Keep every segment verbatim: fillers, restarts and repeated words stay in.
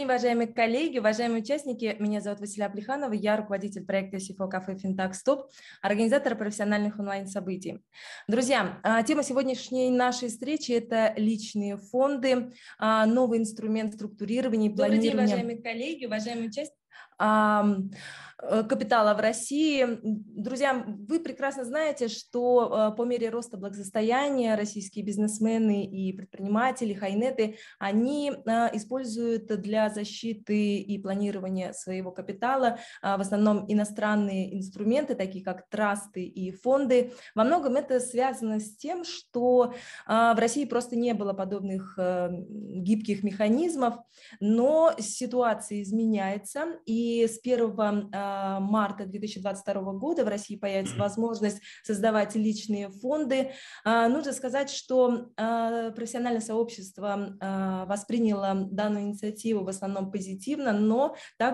уважаемые коллеги, уважаемые участники. Меня зовут Василия Плеханова, я руководитель проекта СИФО Кафе Финтак Стоп, организатор профессиональных онлайн-событий. Друзья, тема сегодняшней нашей встречи – это личные фонды, новый инструмент структурирования и планирования. Добрый день, уважаемые коллеги, уважаемые участники. Капитала в России. Друзья, вы прекрасно знаете, что по мере роста благосостояния российские бизнесмены и предприниматели, хайнеты, они используют для защиты и планирования своего капитала в основном иностранные инструменты, такие как трасты и фонды. Во многом это связано с тем, что в России просто не было подобных гибких механизмов, но ситуация изменяется, и с первого марта две тысячи двадцать второго года в России появится возможность создавать личные фонды. Нужно сказать, что профессиональное сообщество восприняло данную инициативу в основном позитивно, но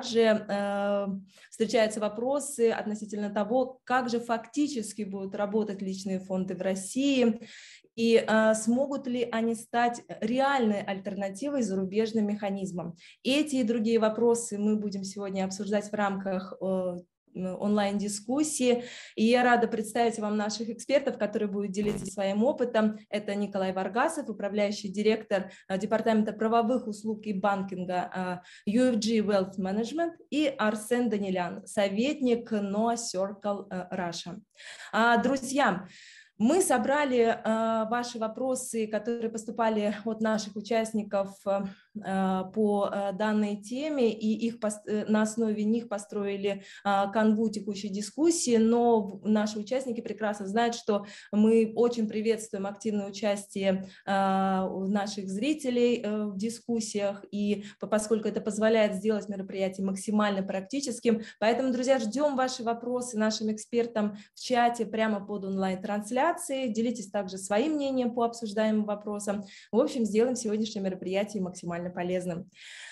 также встречаются вопросы относительно того, как же фактически будут работать личные фонды в России, и а, смогут ли они стать реальной альтернативой зарубежным механизмам. Эти и другие вопросы мы будем сегодня обсуждать в рамках э, онлайн-дискуссии. И я рада представить вам наших экспертов, которые будут делиться своим опытом. Это Николай Варгасов, управляющий директор э, Департамента правовых услуг и банкинга э, ю эф джи Wealth Management, и Арсен Данилян, советник Noah Circle э, Russia. А, друзья, мы собрали э, ваши вопросы, которые поступали от наших участников э, по э, данной теме, и их э, на основе них построили э, канву текущей дискуссии, но наши участники прекрасно знают, что мы очень приветствуем активное участие э, наших зрителей э, в дискуссиях, и поскольку это позволяет сделать мероприятие максимально практическим, поэтому, друзья, ждем ваши вопросы нашим экспертам в чате прямо под онлайн-трансляцией. Делитесь также своим мнением по обсуждаемым вопросам. В общем, сделаем сегодняшнее мероприятие максимально полезным.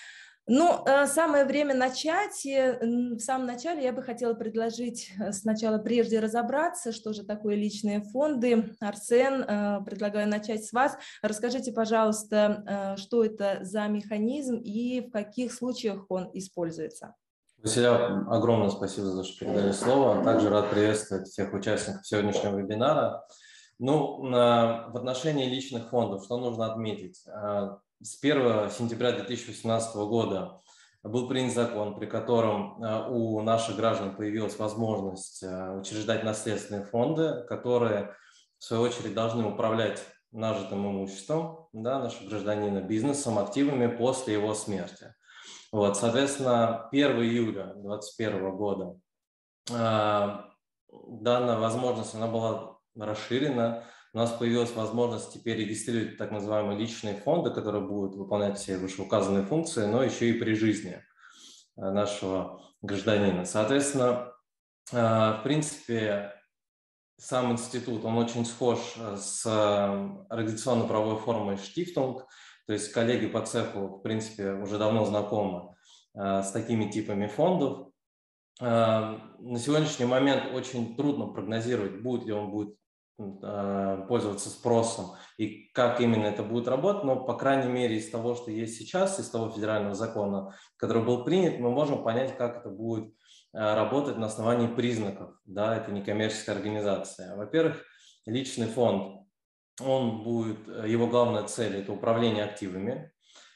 Ну, самое время начать. В самом начале я бы хотела предложить сначала прежде разобраться, что же такое личные фонды. Арсен, предлагаю начать с вас. Расскажите, пожалуйста, что это за механизм и в каких случаях он используется. Василия, огромное спасибо за то, что передали слово. Также рад приветствовать всех участников сегодняшнего вебинара. Ну, в отношении личных фондов, что нужно отметить? С первого сентября две тысячи восемнадцатого года был принят закон, при котором у наших граждан появилась возможность учреждать наследственные фонды, которые, в свою очередь, должны управлять нажитым имуществом, да, нашего гражданина, бизнесом, активами после его смерти. Вот, соответственно, первого июля две тысячи двадцать первого года э, данная возможность она была расширена. У нас появилась возможность теперь регистрировать так называемые личные фонды, которые будут выполнять все вышеуказанные функции, но еще и при жизни нашего гражданина. Соответственно, э, в принципе, сам институт, он очень схож с организационно-правовой формой штифтунг. То есть коллеги по цеху, в принципе, уже давно знакомы э, с такими типами фондов. Э, на сегодняшний момент очень трудно прогнозировать, будет ли он будет э, пользоваться спросом и как именно это будет работать, но, по крайней мере, из того, что есть сейчас, из того федерального закона, который был принят, мы можем понять, как это будет э, работать на основании признаков. Да, это некоммерческая организация. Во-первых, личный фонд. Он будет, его главная цель – это управление активами.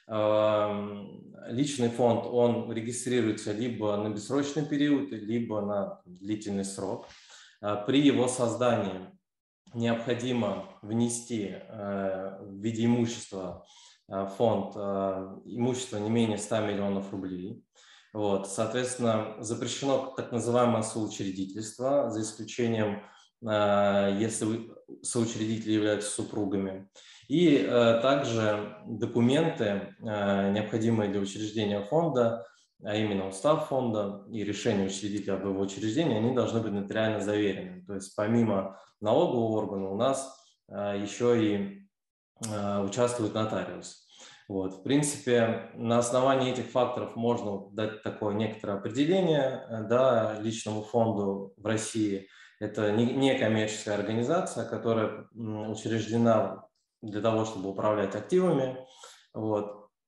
Личный фонд, он регистрируется либо на бессрочный период, либо на длительный срок. При его создании необходимо внести в виде имущества фонд имущество не менее ста миллионов рублей. Вот. Соответственно, запрещено так называемое соучредительство, за исключением если соучредители являются супругами. И э, также документы, э, необходимые для учреждения фонда, а именно устав фонда и решение учредителя об его учреждении, они должны быть нотариально заверены. То есть помимо налогового органа у нас э, еще и э, участвует нотариус. Вот. В принципе, на основании этих факторов можно дать такое некоторое определение, да, личному фонду в России. Это некоммерческая организация, которая учреждена для того, чтобы управлять активами. Вот.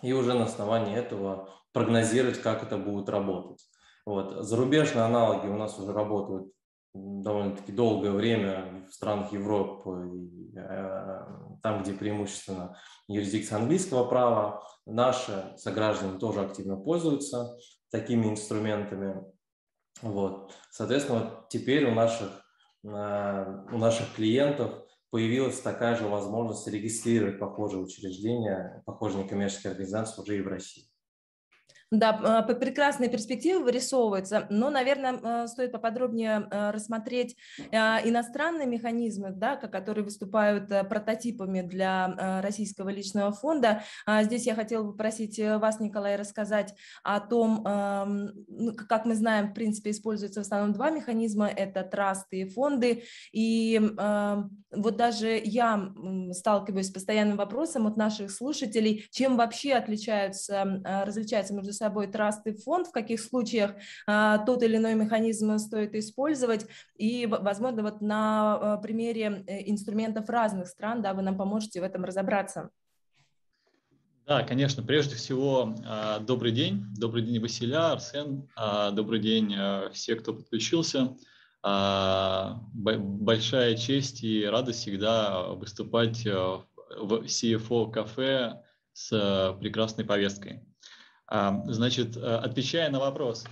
и уже на основании этого прогнозировать, как это будет работать. Вот. Зарубежные аналоги у нас уже работают довольно-таки долгое время в странах Европы, э, там, где преимущественно юрисдикция английского права. Наши сограждане тоже активно пользуются такими инструментами. Вот. Соответственно, вот теперь у наших, э, у наших клиентов появилась такая же возможность регистрировать похожие учреждения, похожие некоммерческие организации уже и в России. Да, прекрасные перспективы вырисовываются, но, наверное, стоит поподробнее рассмотреть иностранные механизмы, да, которые выступают прототипами для российского личного фонда. Здесь я хотела бы попросить вас, Николай, рассказать о том, как мы знаем, в принципе, используются в основном два механизма, это трасты и фонды, и вот даже я сталкиваюсь с постоянным вопросом от наших слушателей, чем вообще отличаются, различаются между собой траст и фонд, в каких случаях а, тот или иной механизм стоит использовать. И, возможно, вот на примере инструментов разных стран, да, вы нам поможете в этом разобраться. Да, конечно. Прежде всего, добрый день. Добрый день, Василя, Арсен. Добрый день все, кто подключился. Большая честь и радость всегда выступать в си эф о-кафе с прекрасной повесткой. Значит, отвечая на вопрос,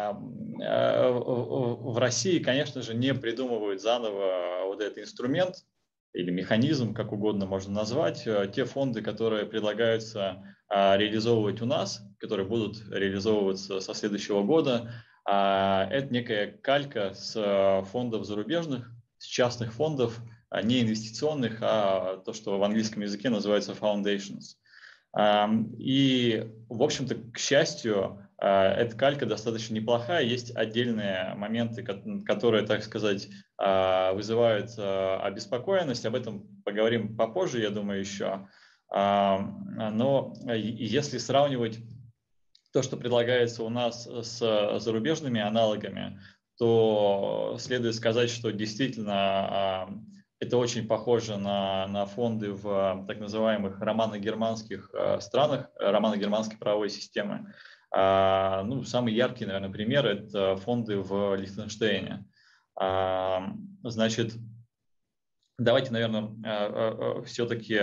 в России, конечно же, не придумывают заново вот этот инструмент или механизм, как угодно можно назвать. Те фонды, которые предлагаются реализовывать у нас, которые будут реализовываться со следующего года, это некая калька с фондов зарубежных, с частных фондов, не инвестиционных, а то, что в английском языке называется foundations. И, в общем-то, к счастью, эта калька достаточно неплохая. Есть отдельные моменты, которые, так сказать, вызывают обеспокоенность. Об этом поговорим попозже, я думаю, еще. Но если сравнивать то, что предлагается у нас с зарубежными аналогами, то следует сказать, что действительно это очень похоже на, на фонды в так называемых романо-германских странах, романо-германской правовой системы. Ну, самый яркий, наверное, пример – это фонды в Лихтенштейне. Значит, давайте, наверное, все-таки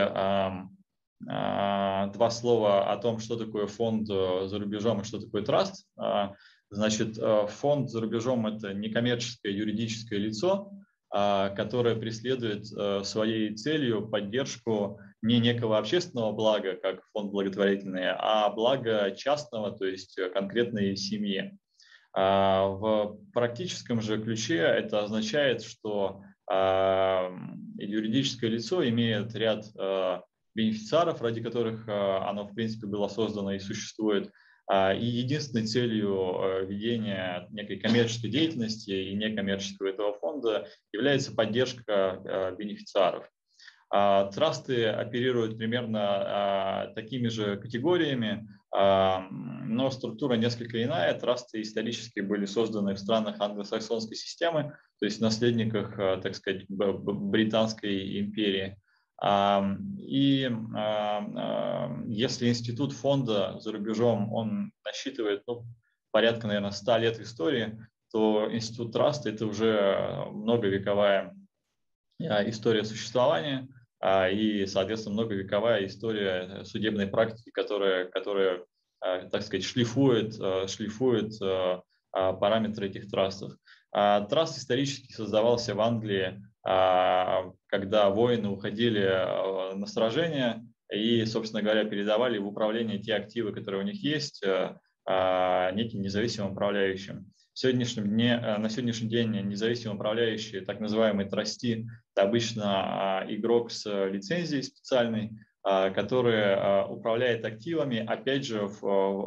два слова о том, что такое фонд за рубежом и что такое траст. Значит, фонд за рубежом – это некоммерческое юридическое лицо, которое преследует своей целью поддержку не некого общественного блага, как фонд благотворительный, а блага частного, то есть конкретной семьи. В практическом же ключе это означает, что юридическое лицо имеет ряд бенефициаров, ради которых оно, в принципе, было создано и существует. И единственной целью ведения некой коммерческой деятельности и некоммерческого этого фонда является поддержка бенефициаров. Трасты оперируют примерно такими же категориями, но структура несколько иная. Трасты исторически были созданы в странах англосаксонской системы, то есть в наследниках, так сказать, Британской империи. И если институт фонда за рубежом, он насчитывает ну, порядка, наверное, ста лет истории, то институт траста – это уже многовековая история существования и, соответственно, многовековая история судебной практики, которая, которая так сказать, шлифует, шлифует параметры этих трастов. Траст исторически создавался в Англии, когда воины уходили на сражения и, собственно говоря, передавали в управление те активы, которые у них есть, неким независимым управляющим. В сегодняшнем дне, на сегодняшний день независимые управляющие, так называемые трасти, это обычно игрок с лицензией специальной, который управляет активами, опять же, в,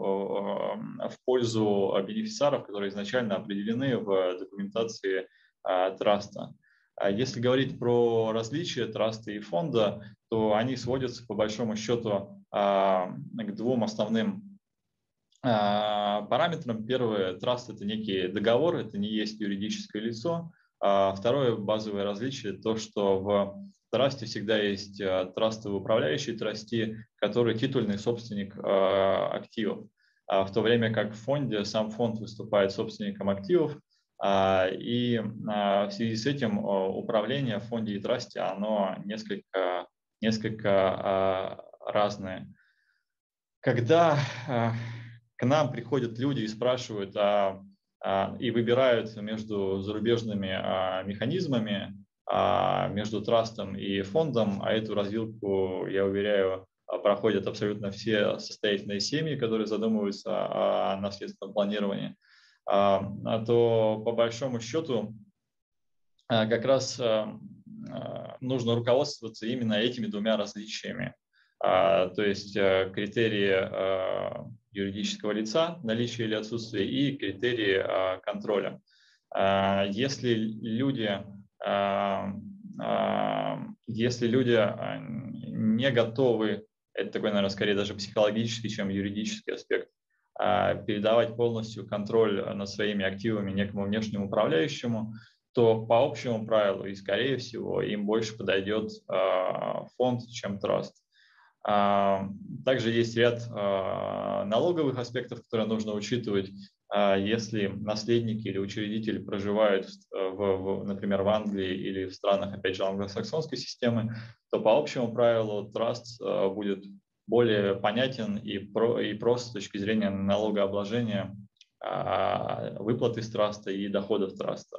в пользу бенефициаров, которые изначально определены в документации траста. Если говорить про различия траста и фонда, то они сводятся по большому счету к двум основным параметрам. Первое, траст – это некий договор, это не есть юридическое лицо. Второе базовое различие – то, что в трасте всегда есть трастовый управляющий трасти, который титульный собственник активов, в то время как в фонде сам фонд выступает собственником активов, и в связи с этим управление в фонде и трасте, оно несколько, несколько разное. Когда к нам приходят люди и спрашивают а, а, и выбирают между зарубежными а, механизмами, а, между трастом и фондом, а эту развилку, я уверяю, проходят абсолютно все состоятельные семьи, которые задумываются о наследственном планировании, а, то по большому счету а, как раз а, нужно руководствоваться именно этими двумя различиями. А, то есть а, критерии а, юридического лица, наличие или отсутствие, и критерии а, контроля. А, если люди, а, а, если люди не готовы, это такой, наверное, скорее даже психологический, чем юридический аспект, а, передавать полностью контроль над своими активами некому внешнему управляющему, то по общему правилу и, скорее всего, им больше подойдет а, фонд, чем траст. Также есть ряд налоговых аспектов, которые нужно учитывать. Если наследники или учредители проживают, в, в, например, в Англии или в странах, опять же, англосаксонской системы, то по общему правилу траст будет более понятен и, про, и прост с точки зрения налогообложения выплаты с траста и доходов траста.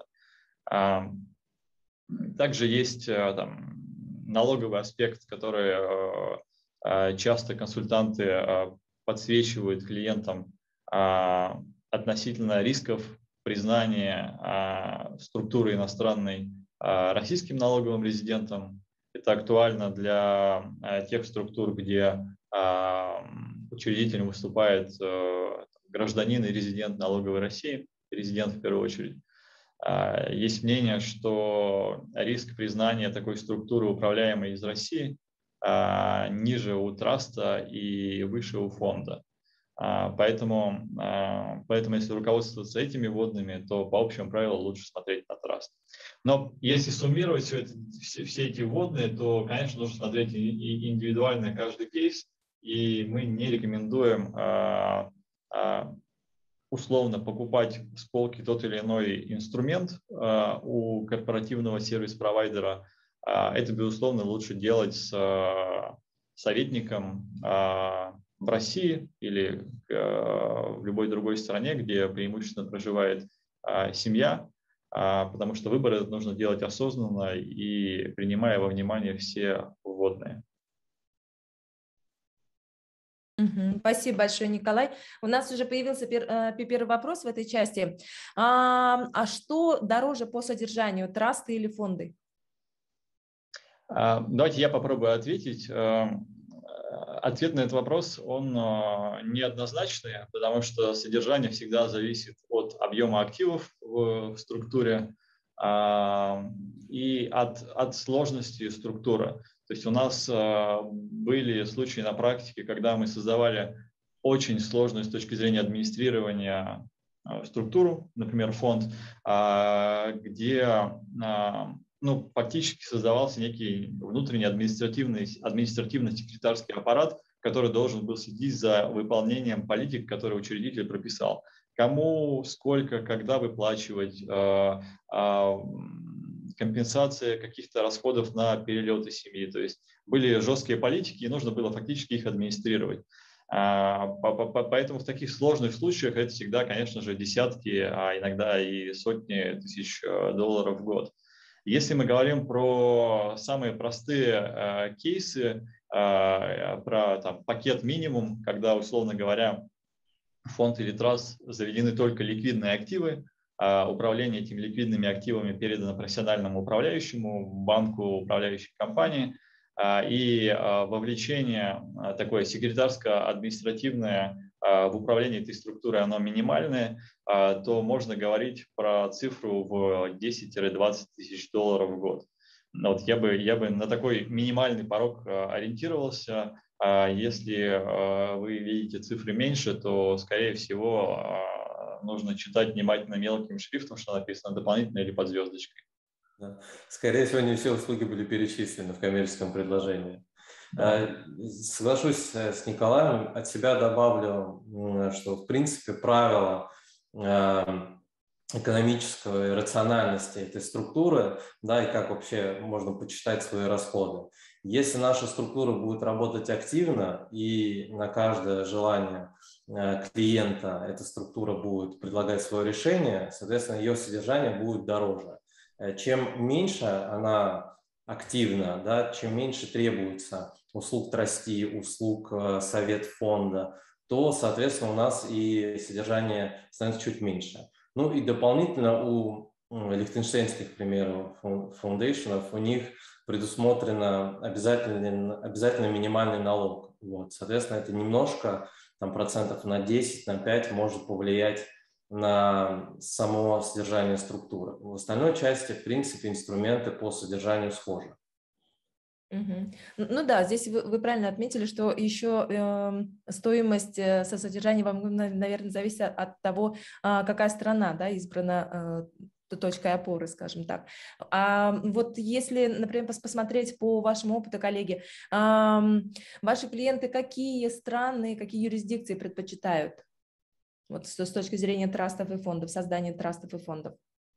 Также есть там налоговый аспект, который часто консультанты подсвечивают клиентам относительно рисков признания структуры иностранной российским налоговым резидентом. Это актуально для тех структур, где учредителем выступает гражданин и резидент налоговой России, резидент в первую очередь. Есть мнение, что риск признания такой структуры, управляемой из России, ниже у траста и выше у фонда. Поэтому, поэтому если руководствоваться этими вводными, то по общему правилу лучше смотреть на траст. Но если суммировать все, это, все, все эти вводные, то, конечно, нужно смотреть индивидуально каждый кейс, и мы не рекомендуем условно покупать с полки тот или иной инструмент у корпоративного сервис-провайдера. Это, безусловно, лучше делать с советником в России или в любой другой стране, где преимущественно проживает семья, потому что выбор этот нужно делать осознанно и принимая во внимание все вводные. Спасибо большое, Николай. У нас уже появился первый вопрос в этой части. А, а что дороже по содержанию, трасты или фонды? Давайте я попробую ответить. Ответ на этот вопрос, он неоднозначный, потому что содержание всегда зависит от объема активов в структуре и от, от сложности структуры. То есть у нас были случаи на практике, когда мы создавали очень сложную с точки зрения администрирования структуру, например, фонд, где ну, фактически создавался некий внутренний административный, административно-секретарский аппарат, который должен был следить за выполнением политик, которые учредитель прописал. Кому, сколько, когда выплачивать, компенсация каких-то расходов на перелеты семьи. То есть были жесткие политики, и нужно было фактически их администрировать. Поэтому в таких сложных случаях это всегда, конечно же, десятки, а иногда и сотни тысяч долларов в год. Если мы говорим про самые простые э, кейсы, э, про там, пакет минимум, когда, условно говоря, фонд или траст заведены только ликвидные активы, э, управление этими ликвидными активами передано профессиональному управляющему, банку, управляющей компании, э, и э, вовлечение э, такое секретарско-административное в управлении этой структурой оно минимальное, то можно говорить про цифру в десять-двадцать тысяч долларов в год. Вот я бы, я бы на такой минимальный порог ориентировался. Если вы видите цифры меньше, то, скорее всего, нужно читать внимательно мелким шрифтом, что написано дополнительно или под звездочкой. Да. Скорее всего, не все услуги были перечислены в коммерческом предложении. Да. Соглашусь с Николаем, от себя добавлю, что в принципе правило экономической рациональности этой структуры, да, и как вообще можно почитать свои расходы. Если наша структура будет работать активно и на каждое желание клиента эта структура будет предлагать свое решение, соответственно, ее содержание будет дороже. Чем меньше она активна, да, чем меньше требуется услуг трасти, услуг совет фонда, то, соответственно, у нас и содержание становится чуть меньше. Ну и дополнительно у лихтенштейнских, к примеру, фаундейшенов, у них предусмотрено обязательный, обязательно минимальный налог. Вот. Соответственно, это немножко, там, процентов на десять, на пять может повлиять на само содержание структуры. В остальной части, в принципе, инструменты по содержанию схожи. Угу. Ну да, здесь вы, вы правильно отметили, что еще э, стоимость э, со содержанием, вам, наверное, зависит от того, э, какая страна, да, избрана э, точкой опоры, скажем так. А вот если, например, посмотреть по вашему опыту, коллеги, э, ваши клиенты какие страны, какие юрисдикции предпочитают? Вот с, с точки зрения трастов и фондов, создания трастов и фондов.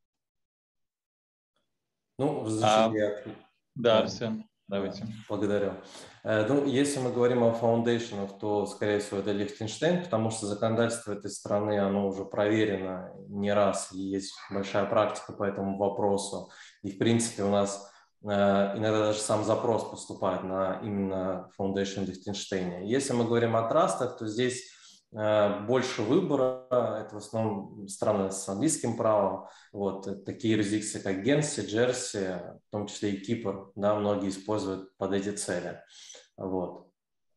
Ну, разрешите, а, я... Да, Арсен. Давайте. Благодарю. Ну, если мы говорим о фаундейшенах, то, скорее всего, это Лихтенштейн, потому что законодательство этой страны, оно уже проверено не раз, и есть большая практика по этому вопросу. И, в принципе, у нас иногда даже сам запрос поступает на именно Foundation Лихтенштейна. Если мы говорим о трастах, то здесь больше выбора, это в основном страны с английским правом, вот, такие юрисдикции, как Генси, Джерси, в том числе и Кипр, да, многие используют под эти цели. Вот.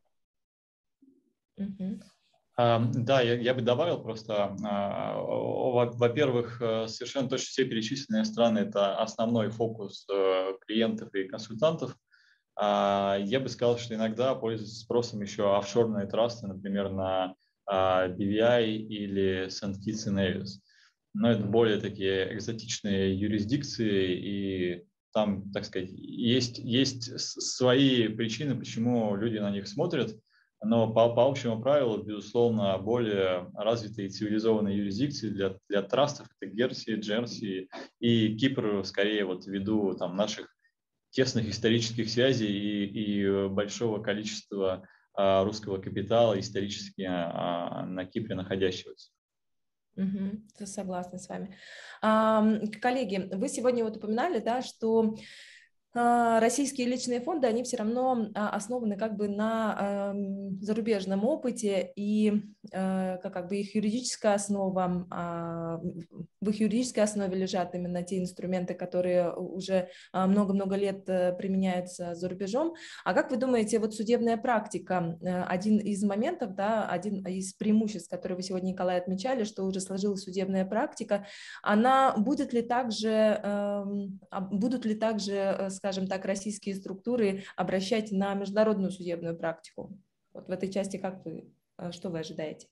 Mm-hmm. Да, я, я бы добавил просто, во-первых, совершенно точно все перечисленные страны – это основной фокус клиентов и консультантов. Я бы сказал, что иногда пользуются спросом еще офшорные трасты, например, на би ви ай или Сент Китс и Невис. Но это более такие экзотичные юрисдикции, и там, так сказать, есть, есть свои причины, почему люди на них смотрят. Но по, по общему правилу, безусловно, более развитые и цивилизованные юрисдикции для, для трастов – это Герси, Джерси и Кипр, скорее вот ввиду там, наших тесных исторических связей и, и большого количества а, русского капитала исторически а, на Кипре находящегося. Угу, согласна с вами. А, коллеги, вы сегодня вот упоминали, да, что российские личные фонды, они все равно основаны как бы на э, зарубежном опыте, и э, как бы их юридическая основа, э, в их юридической основе лежат именно те инструменты, которые уже много-много лет применяются за рубежом. А как вы думаете, вот судебная практика, один из моментов, да, один из преимуществ, которые вы сегодня, Николай, отмечали, что уже сложилась судебная практика, она будет ли также, э, будут ли также, скажем так, российские структуры обращать на международную судебную практику? Вот в этой части как вы, что вы ожидаете?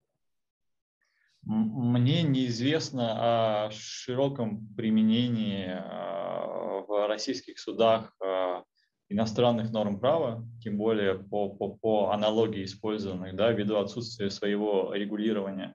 Мне неизвестно о широком применении в российских судах иностранных норм права, тем более по, по, по аналогии использованных, да, ввиду отсутствия своего регулирования.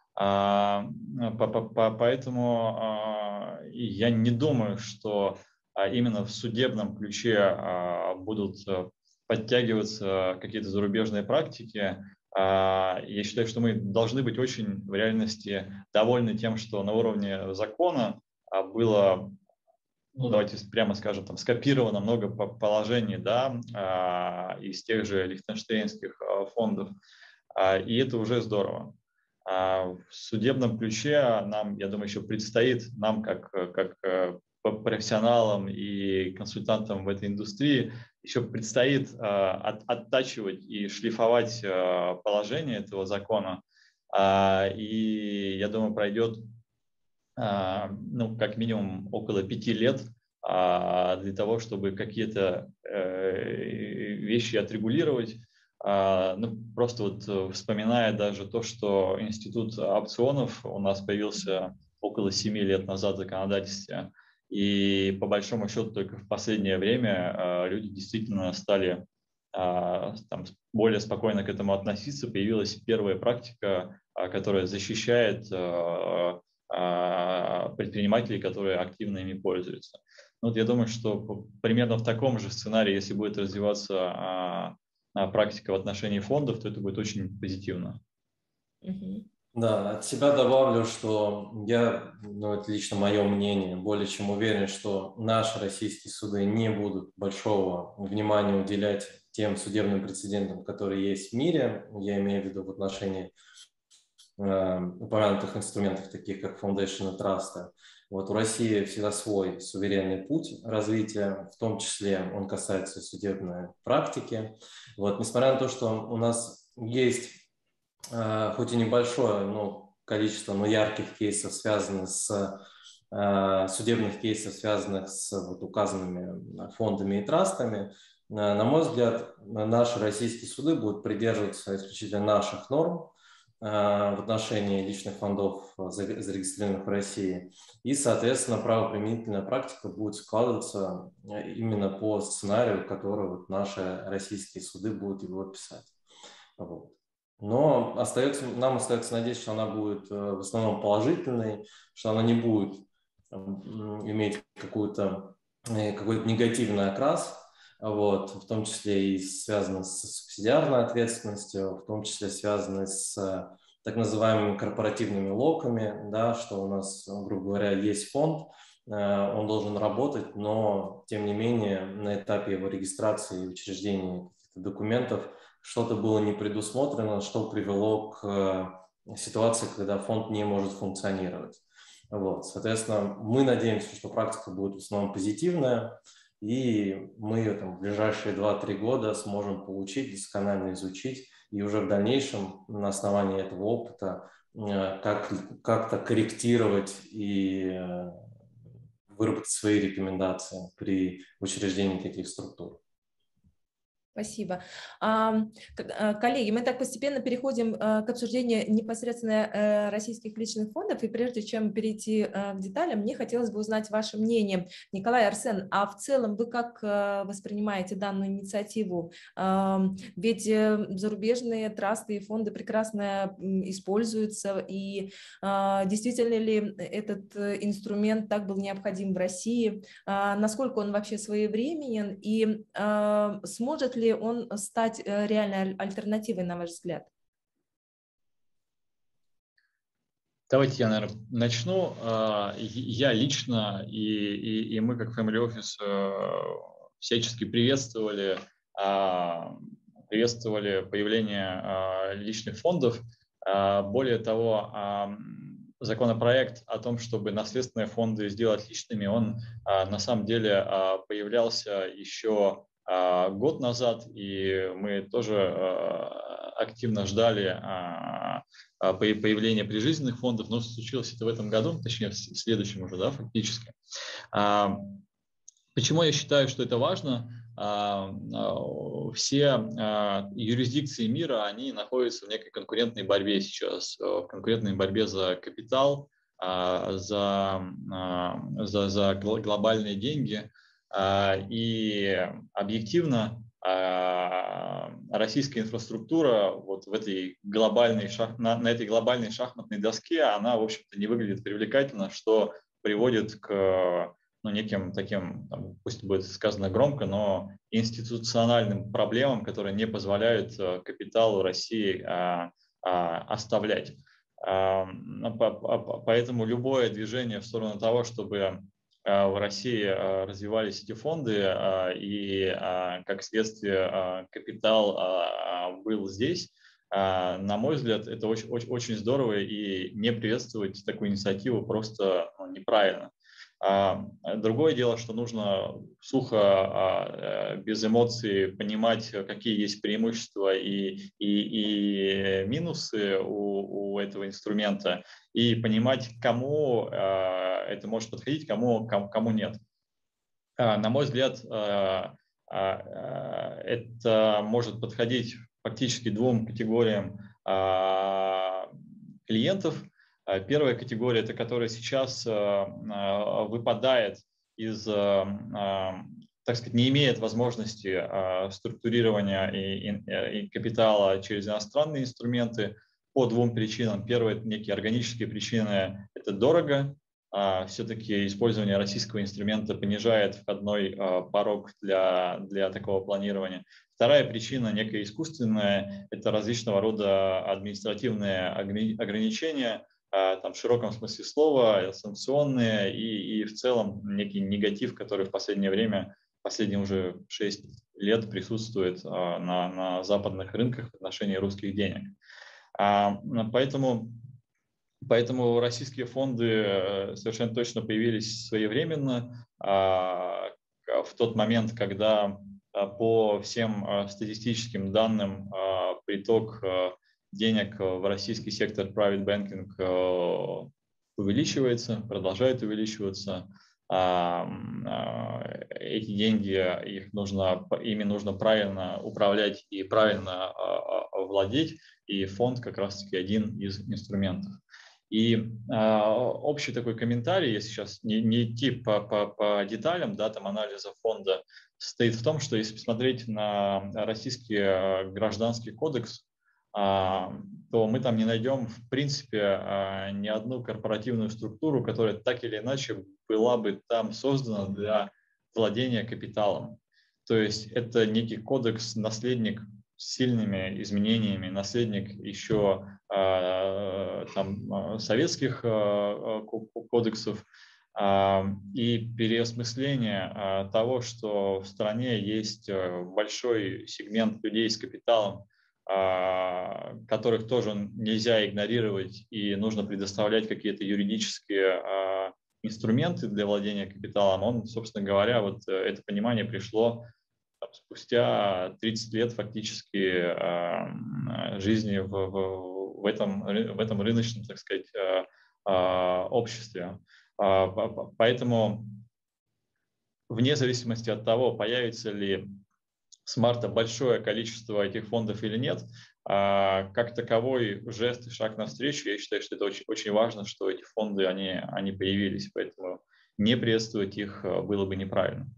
Поэтому я не думаю, что именно в судебном ключе будут подтягиваться какие-то зарубежные практики. Я считаю, что мы должны быть очень в реальности довольны тем, что на уровне закона было, ну, давайте прямо скажем, там, скопировано много положений, да, из тех же лихтенштейнских фондов, и это уже здорово. В судебном ключе нам, я думаю, еще предстоит нам, как, как профессионалам и консультантам в этой индустрии, еще предстоит от, оттачивать и шлифовать положение этого закона. И, я думаю, пройдет, ну, как минимум около пяти лет для того, чтобы какие-то вещи отрегулировать. Ну, просто вот вспоминая даже то, что институт опционов у нас появился около семи лет назад в законодательстве, И по большому счету только в последнее время люди действительно стали там, более спокойно к этому относиться. Появилась первая практика, которая защищает предпринимателей, которые активно ими пользуются. Вот я думаю, что примерно в таком же сценарии, если будет развиваться практика в отношении фондов, то это будет очень позитивно. Mm-hmm. Да, от себя добавлю, что я, ну это лично мое мнение, более чем уверен, что наши российские суды не будут большого внимания уделять тем судебным прецедентам, которые есть в мире. Я имею в виду в отношении э, упомянутых инструментов, таких как Foundation и Trust. Вот у России всегда свой суверенный путь развития, в том числе он касается судебной практики. Вот, несмотря на то, что у нас есть хоть и небольшое, но количество, но ярких кейсов, связанных с э, судебных кейсов, связанных с вот указанными фондами и трастами, э, на мой взгляд, наши российские суды будут придерживаться исключительно наших норм э, в отношении личных фондов, зарегистрированных в России, и, соответственно, правоприменительная практика будет складываться именно по сценарию, который вот наши российские суды будут его писать. Вот. Но остается, нам остается надеяться, что она будет в основном положительной, что она не будет иметь какую-то, какой-то негативный окрас, вот, в том числе и связанный с субсидиарной ответственностью, в том числе связанный с так называемыми корпоративными локами, да, что у нас, грубо говоря, есть фонд, он должен работать, но, тем не менее, на этапе его регистрации и учреждения документов что-то было не предусмотрено, что привело к ситуации, когда фонд не может функционировать. Вот. Соответственно, мы надеемся, что практика будет в основном позитивная, и мы ее там в ближайшие два-три года сможем получить, досконально изучить, и уже в дальнейшем на основании этого опыта как, как-то корректировать и выработать свои рекомендации при учреждении таких структур. Спасибо. Коллеги, мы так постепенно переходим к обсуждению непосредственно российских личных фондов, и прежде чем перейти к деталям, мне хотелось бы узнать ваше мнение. Николай, Арсен, а в целом вы как воспринимаете данную инициативу? Ведь зарубежные трасты и фонды прекрасно используются, и действительно ли этот инструмент так был необходим в России? Насколько он вообще своевременен, и сможет ли он стать реальной альтернативой, на ваш взгляд? Давайте я, наверное, начну. Я лично и, и, и мы, как Family Office, всячески приветствовали, приветствовали появление личных фондов. Более того, законопроект о том, чтобы наследственные фонды сделать личными, он на самом деле появлялся еще год назад, и мы тоже активно ждали появления прижизненных фондов, но случилось это в этом году, точнее в следующем уже, да, фактически. Почему я считаю, что это важно? Все юрисдикции мира, они находятся в некой конкурентной борьбе сейчас, в конкурентной борьбе за капитал, за, за, за глобальные деньги. И объективно российская инфраструктура вот в этой глобальной шах... на, на этой глобальной шахматной доске, она, в общем-то, не выглядит привлекательно, что приводит к ну, неким таким, там, пусть будет сказано громко, но институциональным проблемам, которые не позволяют капиталу России а, а, оставлять. А, поэтому любое движение в сторону того, чтобы в России развивались эти фонды, и, как следствие, капитал был здесь, на мой взгляд, это очень, очень, очень здорово, и не приветствовать такую инициативу просто ну, неправильно. Другое дело, что нужно сухо, без эмоций понимать, какие есть преимущества и, и, и минусы у, у этого инструмента, и понимать, кому это может подходить, кому, кому нет. На мой взгляд, это может подходить фактически двум категориям клиентов. Первая категория – это которая сейчас выпадает из, так сказать, не имеет возможности структурирования и, и, и капитала через иностранные инструменты по двум причинам. Первое – это некие органические причины, это дорого. Все-таки использование российского инструмента понижает входной порог для, для такого планирования. Вторая причина, некая искусственная, это различного рода административные ограничения, там, в широком смысле слова, санкционные и, и в целом некий негатив, который в последнее время, последние уже шесть лет присутствует на, на западных рынках в отношении русских денег. Поэтому, поэтому российские фонды совершенно точно появились своевременно, в тот момент, когда по всем статистическим данным приток денег в российский сектор private banking увеличивается, продолжает увеличиваться. Эти деньги, их нужно, ими нужно правильно управлять и правильно владеть, и фонд как раз-таки один из инструментов. И э, общий такой комментарий, если сейчас не, не идти по, по, по деталям, да, там, анализа фонда, состоит в том, что если посмотреть на российский гражданский кодекс, э, то мы там не найдем, в принципе, э, ни одну корпоративную структуру, которая так или иначе была бы там создана для владения капиталом. То есть это некий кодекс, наследник с сильными изменениями, наследник еще э, там, советских э, кодексов э, и переосмысление э, того, что в стране есть большой сегмент людей с капиталом, э, которых тоже нельзя игнорировать, и нужно предоставлять какие-то юридические э, инструменты для владения капиталом. Он, собственно говоря, вот это понимание пришло спустя тридцать лет фактически э, жизни в, в, в, этом, в этом рыночном, так сказать, э, э, обществе. Э, поэтому вне зависимости от того, появится ли с марта большое количество этих фондов или нет, э, как таковой жест и шаг навстречу, я считаю, что это очень, очень важно, что эти фонды, они, они появились, поэтому не приветствовать их было бы неправильно.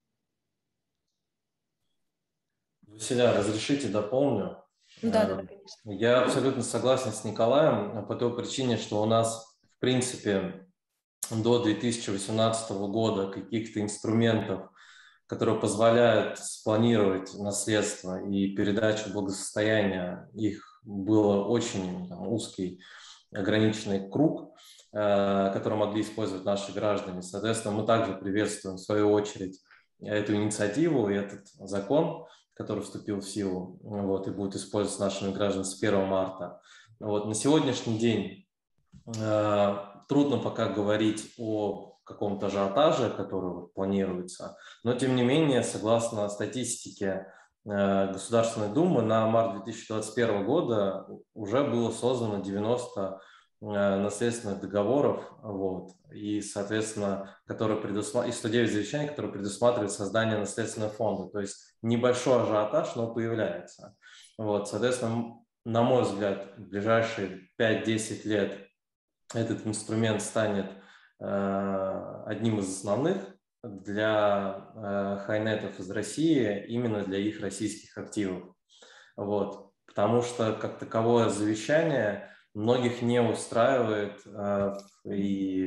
Василия, разрешите дополню? Да, да, конечно. Я абсолютно согласен с Николаем по той причине, что у нас, в принципе, до две тысячи восемнадцатого года каких-то инструментов, которые позволяют спланировать наследство и передачу благосостояния, их было очень там, узкий, ограниченный круг, который могли использовать наши граждане. Соответственно, мы также приветствуем, в свою очередь, эту инициативу и этот закон, который вступил в силу, вот, и будет использоваться нашими гражданами с первого марта. Вот, на сегодняшний день э, трудно пока говорить о каком-то ажиотаже, который вот, планируется, но тем не менее, согласно статистике э, Государственной Думы, на март две тысячи двадцать первого года уже было создано девяносто наследственных договоров, вот, и, соответственно, которые предусма... и сто девять завещаний, которые предусматривают создание наследственного фонда. То есть небольшой ажиотаж, но появляется. Вот, соответственно, на мой взгляд, в ближайшие пять-десять лет этот инструмент станет э, одним из основных для э, хайнетов из России, именно для их российских активов. Вот, потому что как таковое завещание многих не устраивает, и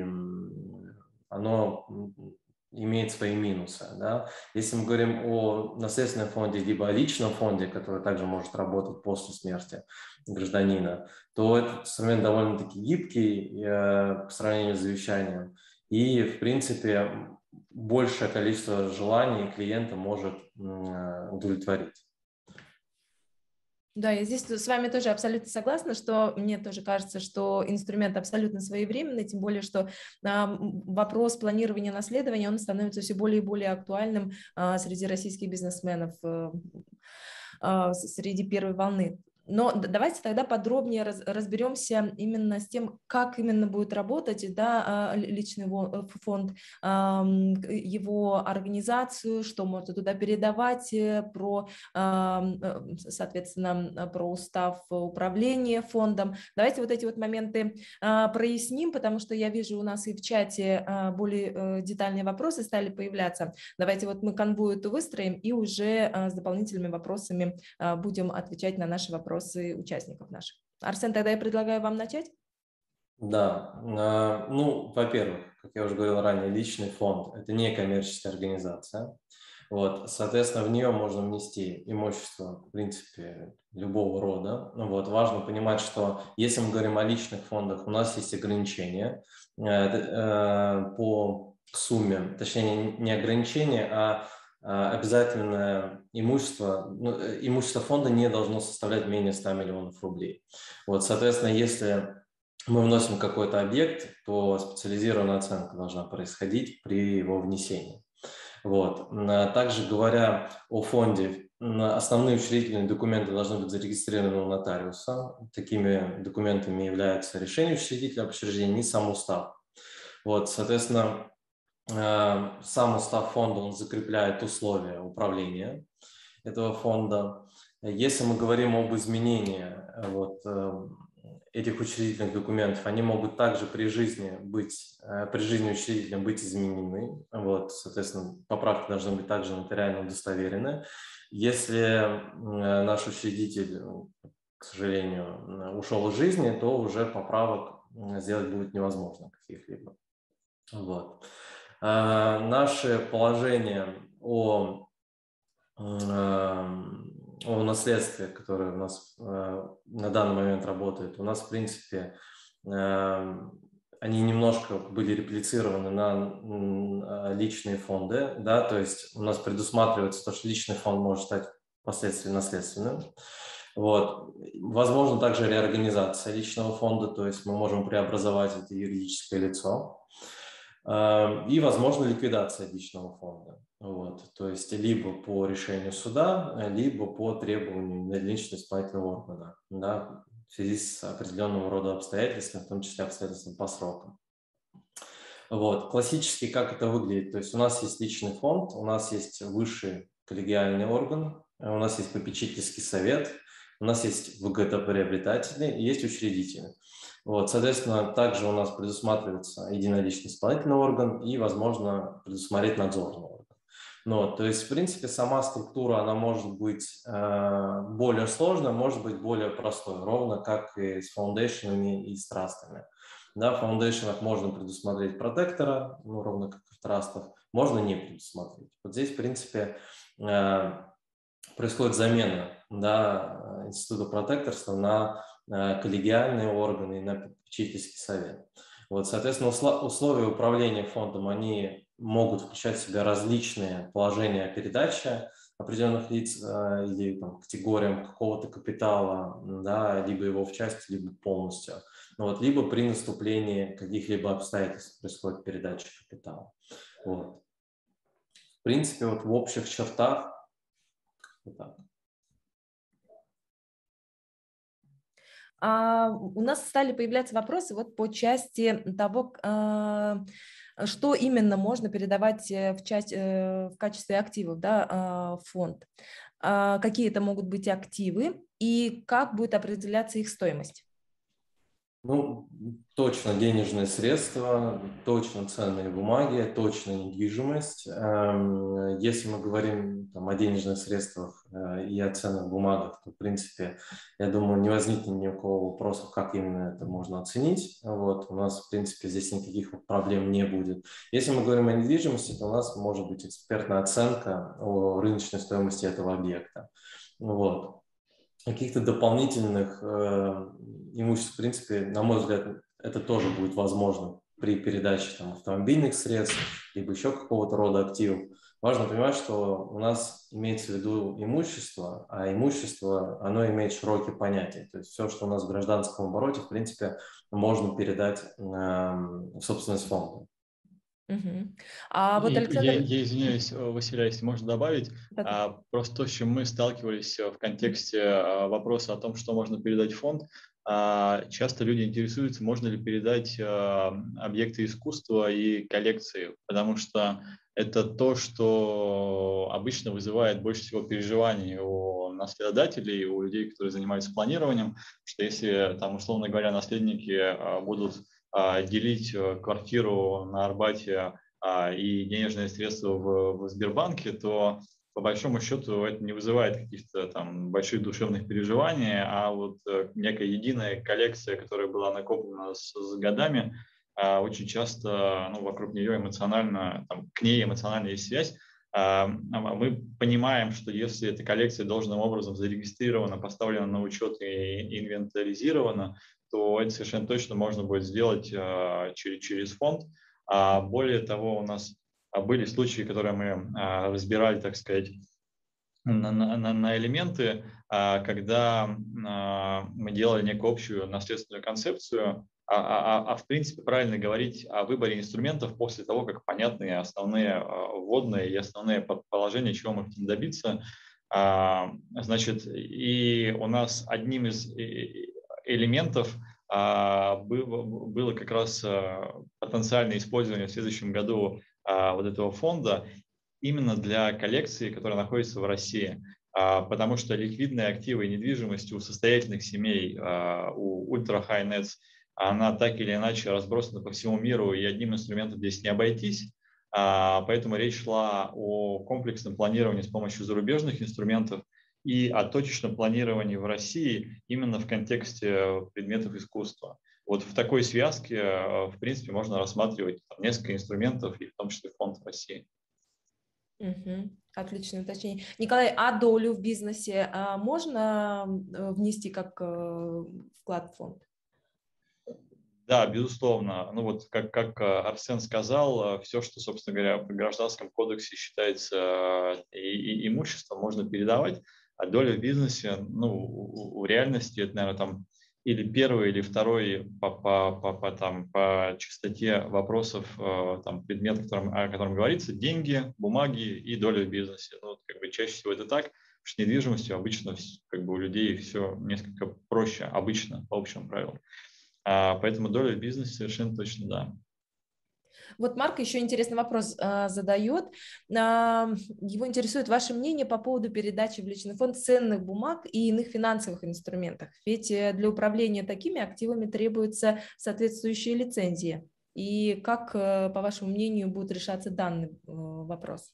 оно имеет свои минусы. Да? Если мы говорим о наследственном фонде либо о личном фонде, который также может работать после смерти гражданина, то этот инструмент довольно-таки гибкий по сравнению с завещанием. И, в принципе, большее количество желаний клиента может удовлетворить. Да, я здесь с вами тоже абсолютно согласна, что мне тоже кажется, что инструмент абсолютно своевременный, тем более, что а, вопрос планирования наследования, он становится все более и более актуальным а, среди российских бизнесменов, а, а, среди первой волны. Но давайте тогда подробнее раз, разберемся именно с тем, как именно будет работать, да, личный фонд, его организацию, что можно туда передавать, про, соответственно, про устав управления фондом. Давайте вот эти вот моменты проясним, потому что я вижу, у нас и в чате более детальные вопросы стали появляться. Давайте вот мы канву эту выстроим и уже с дополнительными вопросами будем отвечать на наши вопросы участников наших. Арсен, тогда я предлагаю вам начать. Да, ну, во-первых, как я уже говорил ранее, личный фонд – это не коммерческая организация. Вот, соответственно, в нее можно внести имущество, в принципе, любого рода. Вот, важно понимать, что если мы говорим о личных фондах, у нас есть ограничения по сумме, точнее, не ограничения, а обязательное имущество, ну, имущество фонда не должно составлять менее ста миллионов рублей. Вот, соответственно, если мы вносим какой-то объект, то специализированная оценка должна происходить при его внесении. Вот. Также говоря о фонде, основные учредительные документы должны быть зарегистрированы у нотариуса. Такими документами являются решение учредителя об учреждении и сам устав. Вот, соответственно, сам устав фонда, он закрепляет условия управления этого фонда. Если мы говорим об изменении вот, этих учредительных документов, они могут также при жизни быть, при жизни учредителя быть изменены. Вот, соответственно, поправки должны быть также нотариально удостоверены. Если наш учредитель, к сожалению, ушел из жизни, то уже поправок сделать будет невозможно каких-либо. Вот. Наши положения о, о наследстве, которое у нас на данный момент работает, у нас, в принципе, они немножко были реплицированы на личные фонды, да, то есть у нас предусматривается то, что личный фонд может стать впоследствии наследственным. Вот. Возможно также реорганизация личного фонда, то есть мы можем преобразовать это юридическое лицо. И, возможно, ликвидация личного фонда. Вот. То есть либо по решению суда, либо по требованию личного исполнительного органа, да, в связи с определенного рода обстоятельствами, в том числе обстоятельствами по срокам. Вот. Классически как это выглядит? То есть у нас есть личный фонд, у нас есть высший коллегиальный орган, у нас есть попечительский совет, у нас есть выгодоприобретатели и есть учредители. Вот, соответственно, также у нас предусматривается единоличный исполнительный орган и, возможно, предусмотреть надзорный орган. Ну, то есть, в принципе, сама структура, она может быть э, более сложной, может быть более простой, ровно как и с фаундейшенами и с трастами. Да, в фаундейшенах можно предусмотреть протектора, ну, ровно как и в трастах, можно не предусмотреть. Вот здесь, в принципе, э, происходит замена, да, института протекторства на коллегиальные органы и на попечительский совет. Вот, соответственно, условия управления фондом, они могут включать в себя различные положения о передаче определенных лиц э, или там, категориям какого-то капитала, да, либо его в части, либо полностью. Вот, либо при наступлении каких-либо обстоятельств происходит передача капитала. Вот. В принципе, вот в общих чертах вот так. А у нас стали появляться вопросы вот по части того, что именно можно передавать в, часть, в качестве активов, да, в фонд. Какие это могут быть активы и как будет определяться их стоимость? Ну, точно денежные средства, точно ценные бумаги, точно недвижимость. Если мы говорим там, о денежных средствах и о ценных бумагах, то, в принципе, я думаю, не возникнет ни у кого вопросов, как именно это можно оценить. Вот. У нас, в принципе, здесь никаких проблем не будет. Если мы говорим о недвижимости, то у нас может быть экспертная оценка о рыночной стоимости этого объекта. Вот. Каких-то дополнительных э, имуществ, в принципе, на мой взгляд, это тоже будет возможно при передаче там, автомобильных средств, либо еще какого-то рода активов. Важно понимать, что у нас имеется в виду имущество, а имущество, оно имеет широкие понятия. То есть все, что у нас в гражданском обороте, в принципе, можно передать э, в собственность фонда. Угу. А вот, И, я, Александр... я извиняюсь, Василия, если можно добавить, Да-да. а, просто то, с чем мы сталкивались в контексте а, вопроса о том, что можно передать в фонд, а, часто люди интересуются, можно ли передать а, объекты искусства и коллекции, потому что это то, что обычно вызывает больше всего переживаний у наследодателей, у людей, которые занимаются планированием, что если, там, условно говоря, наследники а, будут а, делить квартиру на Арбате и денежные средства в, в Сбербанке, то по большому счету это не вызывает каких-то там больших душевных переживаний, а вот некая единая коллекция, которая была накоплена с, с годами, очень часто ну, вокруг нее эмоционально, там, к ней эмоционально есть связь. Мы понимаем, что если эта коллекция должным образом зарегистрирована, поставлена на учет и инвентаризирована, то это совершенно точно можно будет сделать через, через фонд. А более того, у нас были случаи, которые мы а, разбирали, так сказать, на, на, на элементы, а, когда а, мы делали некую общую наследственную концепцию, а, а, а в принципе правильно говорить о выборе инструментов после того, как понятны основные вводные и основные положения, чего мы хотим добиться. А, значит, и у нас одним из элементов было как раз потенциальное использование в следующем году вот этого фонда именно для коллекции, которая находится в России. Потому что ликвидные активы и недвижимость у состоятельных семей, у ультра-хай-нетс, она так или иначе разбросана по всему миру, и одним инструментом здесь не обойтись. Поэтому речь шла о комплексном планировании с помощью зарубежных инструментов и о точечном планировании в России именно в контексте предметов искусства. Вот в такой связке, в принципе, можно рассматривать там, несколько инструментов, и в том числе фонд России. Угу. Отличное уточнение. Николай, а долю в бизнесе а, можно внести как э, вклад в фонд? Да, безусловно. Ну вот, как, как Арсен сказал, все, что, собственно говоря, в Гражданском кодексе считается и, и имуществом, можно передавать. А доля в бизнесе, ну, в реальности это, наверное, там или первый, или второй по, по, по, по, там, по частоте вопросов, там, предмет, о котором, о котором говорится, деньги, бумаги и доля в бизнесе. Ну, вот, как бы чаще всего это так, потому что недвижимостью обычно как бы, у людей все несколько проще, обычно, по общим правилам. Поэтому доля в бизнесе совершенно точно да. Вот Марк еще интересный вопрос а, задает. А, его интересует ваше мнение по поводу передачи в личный фонд ценных бумаг и иных финансовых инструментов. Ведь для управления такими активами требуются соответствующие лицензии. И как, по вашему мнению, будет решаться данный вопрос?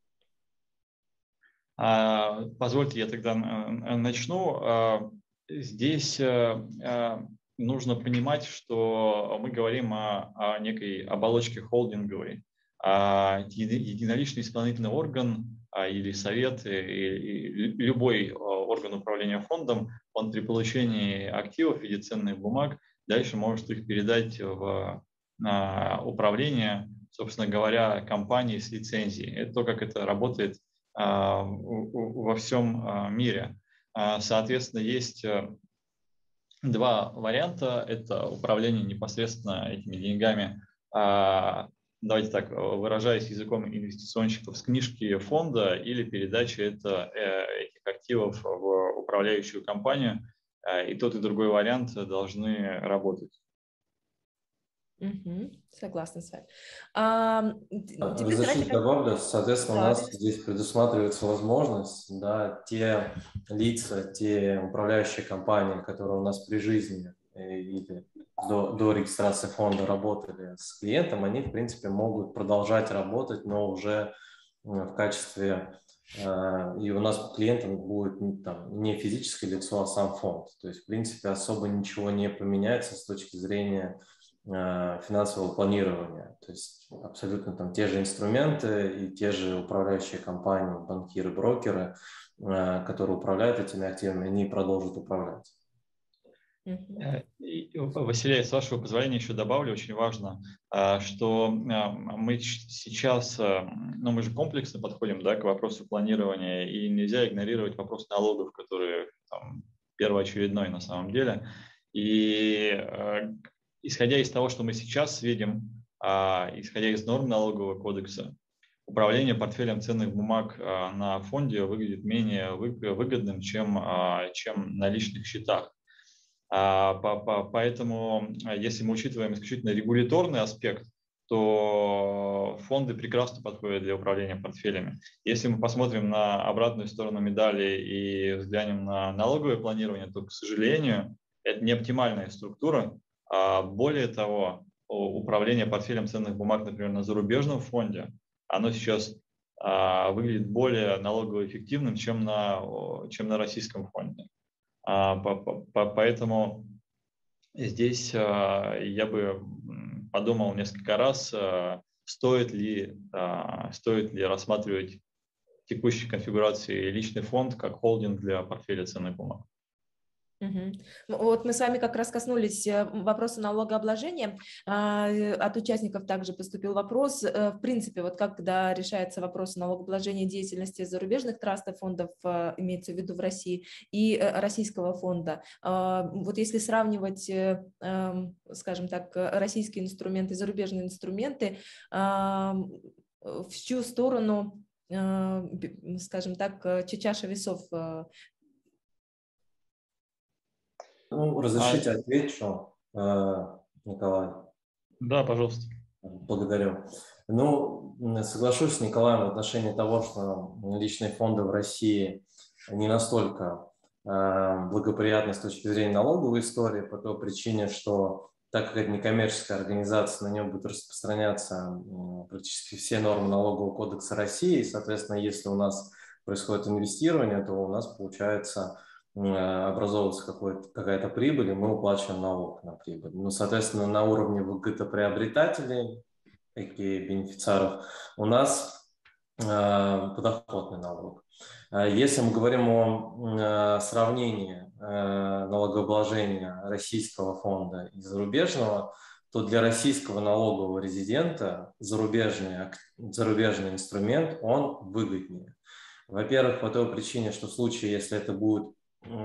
Позвольте, я тогда начну. Здесь нужно понимать, что мы говорим о, о некой оболочке холдинговой. А единоличный исполнительный орган а, или совет, и, и любой орган управления фондом, он при получении активов в виде ценных бумаг дальше может их передать в а, управление, собственно говоря, компании с лицензией. Это то, как это работает а, во всем а, мире. А, соответственно, есть два варианта. Это управление непосредственно этими деньгами, давайте так, выражаясь языком инвестиционщиков, с книжки фонда или передача это, этих активов в управляющую компанию. И тот, и другой вариант должны работать. Угу, согласна с вами. А, Разрешите добавлю, соответственно, да, у нас здесь предусматривается возможность, да, те лица, те управляющие компании, которые у нас при жизни или до, до регистрации фонда работали с клиентом, они, в принципе, могут продолжать работать, но уже в качестве, и у нас клиентом будет там, не физическое лицо, а сам фонд. То есть, в принципе, особо ничего не поменяется с точки зрения финансового планирования. То есть абсолютно там те же инструменты и те же управляющие компании, банкиры, брокеры, которые управляют этими активами, они продолжат управлять. Василий, с вашего позволения еще добавлю, очень важно, что мы сейчас, ну мы же комплексно подходим, да, к вопросу планирования, и нельзя игнорировать вопрос налогов, который там, первоочередной на самом деле. И исходя из того, что мы сейчас видим, исходя из норм налогового кодекса, управление портфелем ценных бумаг на фонде выглядит менее выгодным, чем, чем на личных счетах. Поэтому, если мы учитываем исключительно регуляторный аспект, то фонды прекрасно подходят для управления портфелями. Если мы посмотрим на обратную сторону медали и взглянем на налоговое планирование, то, к сожалению, это не оптимальная структура. Более того, управление портфелем ценных бумаг, например, на зарубежном фонде, оно сейчас выглядит более налогово эффективным, чем на, чем на российском фонде. Поэтому здесь я бы подумал несколько раз, стоит ли, стоит ли рассматривать в текущей конфигурации личный фонд как холдинг для портфеля ценных бумаг. Угу. Вот мы с вами как раз коснулись вопроса налогообложения. От участников также поступил вопрос. В принципе, вот когда решается вопрос налогообложения деятельности зарубежных трастов, фондов, имеется в виду в России, и российского фонда. Вот если сравнивать, скажем так, российские инструменты и зарубежные инструменты, в чью сторону, скажем так, чаша весов? Ну, разрешите а... отвечу, Николай. Да, пожалуйста. Благодарю. Ну, соглашусь с Николаем в отношении того, что личные фонды в России не настолько благоприятны с точки зрения налоговой истории, по той причине, что так как это некоммерческая организация, на нее будут распространяться практически все нормы налогового кодекса России, и, соответственно, если у нас происходит инвестирование, то у нас получается образовывается какая-то прибыль, и мы уплачиваем налог на прибыль. Ну, соответственно, на уровне выгодоприобретателей, такие бенефициаров, у нас э, подоходный налог. Если мы говорим о э, сравнении э, налогообложения российского фонда и зарубежного, то для российского налогового резидента зарубежный, зарубежный инструмент, он выгоднее. Во-первых, по той причине, что в случае, если это будет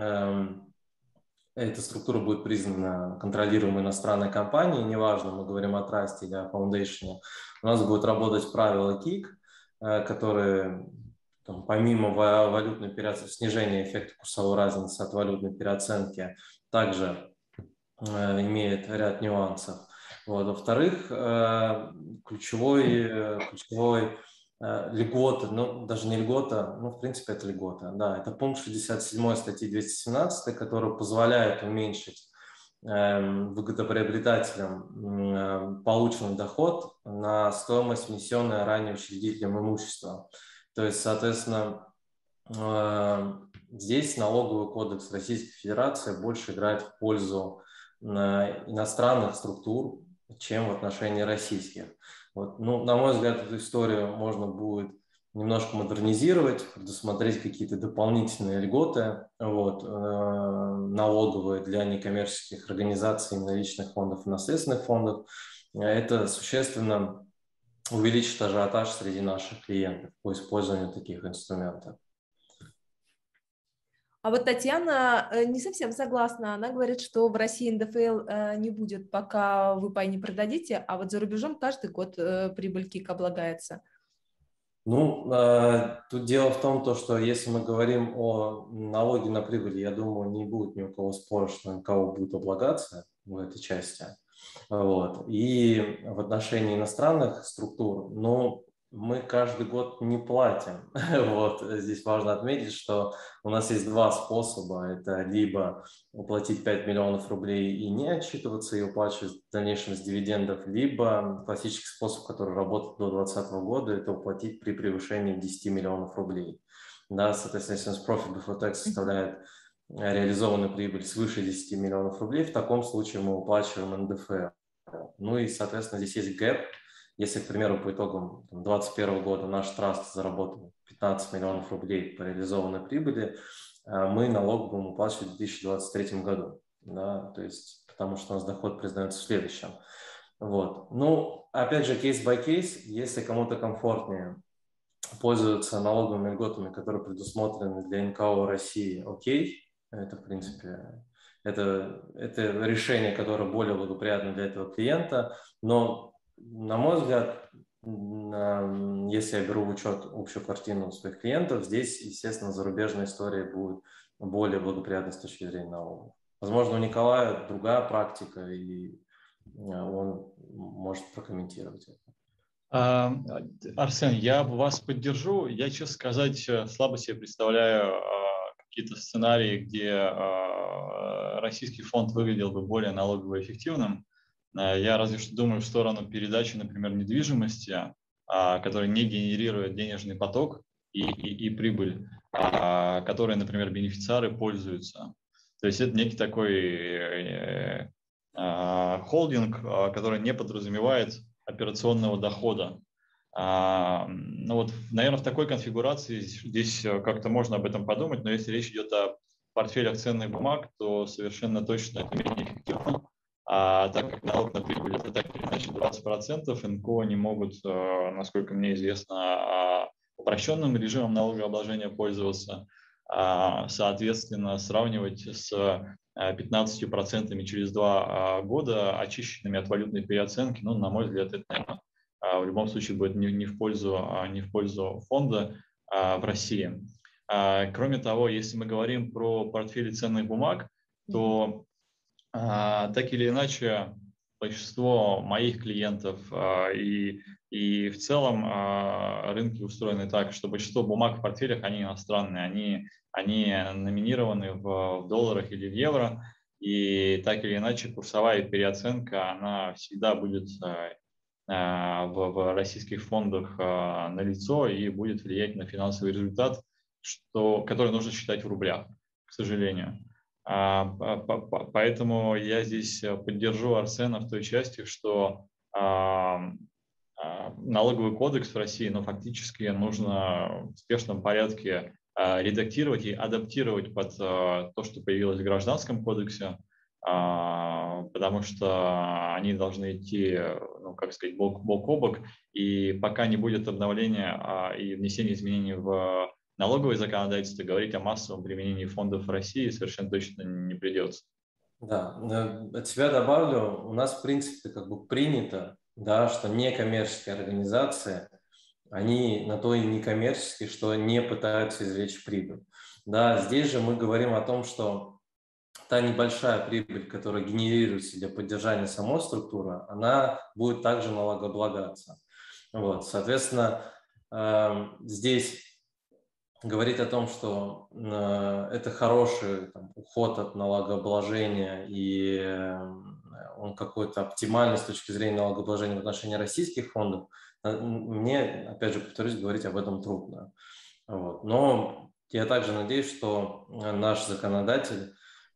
эта структура будет признана контролируемой иностранной компанией, неважно, мы говорим о трасте или о фаундейшене, у нас будут работать правила КИК, которые там, помимо валютной переоценки, снижения эффекта курсовой разницы от валютной переоценки, также э, имеет ряд нюансов. Вот. Во-вторых, э, ключевой, ключевой льгота, ну, даже не льгота, ну, в принципе, это льгота, да, это пункт шестьдесят семь статьи двести семнадцать, который позволяет уменьшить э, выгодоприобретателям э, полученный доход на стоимость внесенной ранее учредителем имущества. То есть, соответственно, э, здесь налоговый кодекс Российской Федерации больше играет в пользу э, иностранных структур, чем в отношении российских. Вот. Ну, на мой взгляд, эту историю можно будет немножко модернизировать, предусмотреть какие-то дополнительные льготы вот, э, налоговые для некоммерческих организаций, наличных фондов и наследственных фондов. Это существенно увеличит ажиотаж среди наших клиентов по использованию таких инструментов. А вот Татьяна не совсем согласна. Она говорит, что в России эн дэ эф эл не будет, пока вы пай не продадите, а вот за рубежом каждый год прибыль КИК облагается. Ну, тут дело в том, что если мы говорим о налоге на прибыль, я думаю, не будет ни у кого спора, что эн ка о будет облагаться в этой части. Вот. И в отношении иностранных структур, ну, мы каждый год не платим. Вот. Здесь важно отметить, что у нас есть два способа. Это либо уплатить пять миллионов рублей и не отчитываться и уплачивать в дальнейшем с дивидендов, либо классический способ, который работает до две тысячи двадцатого года, это уплатить при превышении десяти миллионов рублей. Да, соответственно, если у нас profit before tax составляет реализованную прибыль свыше десяти миллионов рублей, в таком случае мы уплачиваем эн дэ эф эл. Ну и, соответственно, здесь есть гэп. Если, к примеру, по итогам две тысячи двадцать первого года наш траст заработал пятнадцать миллионов рублей по реализованной прибыли, мы налог будем уплачивать в две тысячи двадцать третьем году, да, то есть, потому что у нас доход признается в следующем. Вот. Ну, опять же, кейс by кейс, если кому-то комфортнее пользоваться налоговыми льготами, которые предусмотрены для эн ка о России, окей, это, в принципе, это, это решение, которое более благоприятно для этого клиента, но на мой взгляд, если я беру в учет общую картину своих клиентов, здесь, естественно, зарубежная история будет более благоприятной с точки зрения налогов. Возможно, у Николая другая практика, и он может прокомментировать это. Арсен, я вас поддержу. Я, честно сказать, слабо себе представляю какие-то сценарии, где российский фонд выглядел бы более налогово эффективным. Я разве что думаю в сторону передачи, например, недвижимости, которая не генерирует денежный поток и, и, и прибыль, которой, например, бенефициары пользуются. То есть это некий такой холдинг, который не подразумевает операционного дохода. Ну вот, наверное, в такой конфигурации здесь как-то можно об этом подумать, но если речь идет о портфелях ценных бумаг, то совершенно точно это менее эффективно. А так как налог на прибыль это так или иначе двадцать процентов, эн ка о не могут, насколько мне известно, упрощенным режимом налогообложения пользоваться, соответственно, сравнивать с пятнадцатью процентами через два года, очищенными от валютной переоценки, ну, на мой взгляд, это, наверное, в любом случае будет не, не, в пользу, не в пользу фонда в России. Кроме того, если мы говорим про портфели ценных бумаг, то так или иначе большинство моих клиентов и, и в целом рынки устроены так, что большинство бумаг в портфелях, они иностранные, они, они номинированы в, в долларах или в евро, и так или иначе курсовая переоценка, она всегда будет в, в российских фондах налицо и будет влиять на финансовый результат, что, который нужно считать в рублях, к сожалению. Поэтому я здесь поддержу Арсена в той части, что налоговый кодекс в России, ну, фактически нужно в спешном порядке редактировать и адаптировать под то, что появилось в Гражданском кодексе, потому что они должны идти, ну, как сказать, бок, бок о бок, и пока не будет обновления и внесения изменений в налоговое законодательство, говорить о массовом применении фондов в России совершенно точно не придется. Да, от себя добавлю, у нас в принципе как бы принято, да, что некоммерческие организации, они на то и некоммерческие, что не пытаются извлечь прибыль. Да, здесь же мы говорим о том, что та небольшая прибыль, которая генерируется для поддержания самой структуры, она будет также налогооблагаться. Вот, соответственно, здесь говорить о том, что это хороший там, уход от налогообложения и он какой-то оптимальный с точки зрения налогообложения в отношении российских фондов, мне, опять же, повторюсь, говорить об этом трудно. Вот. Но я также надеюсь, что наш законодатель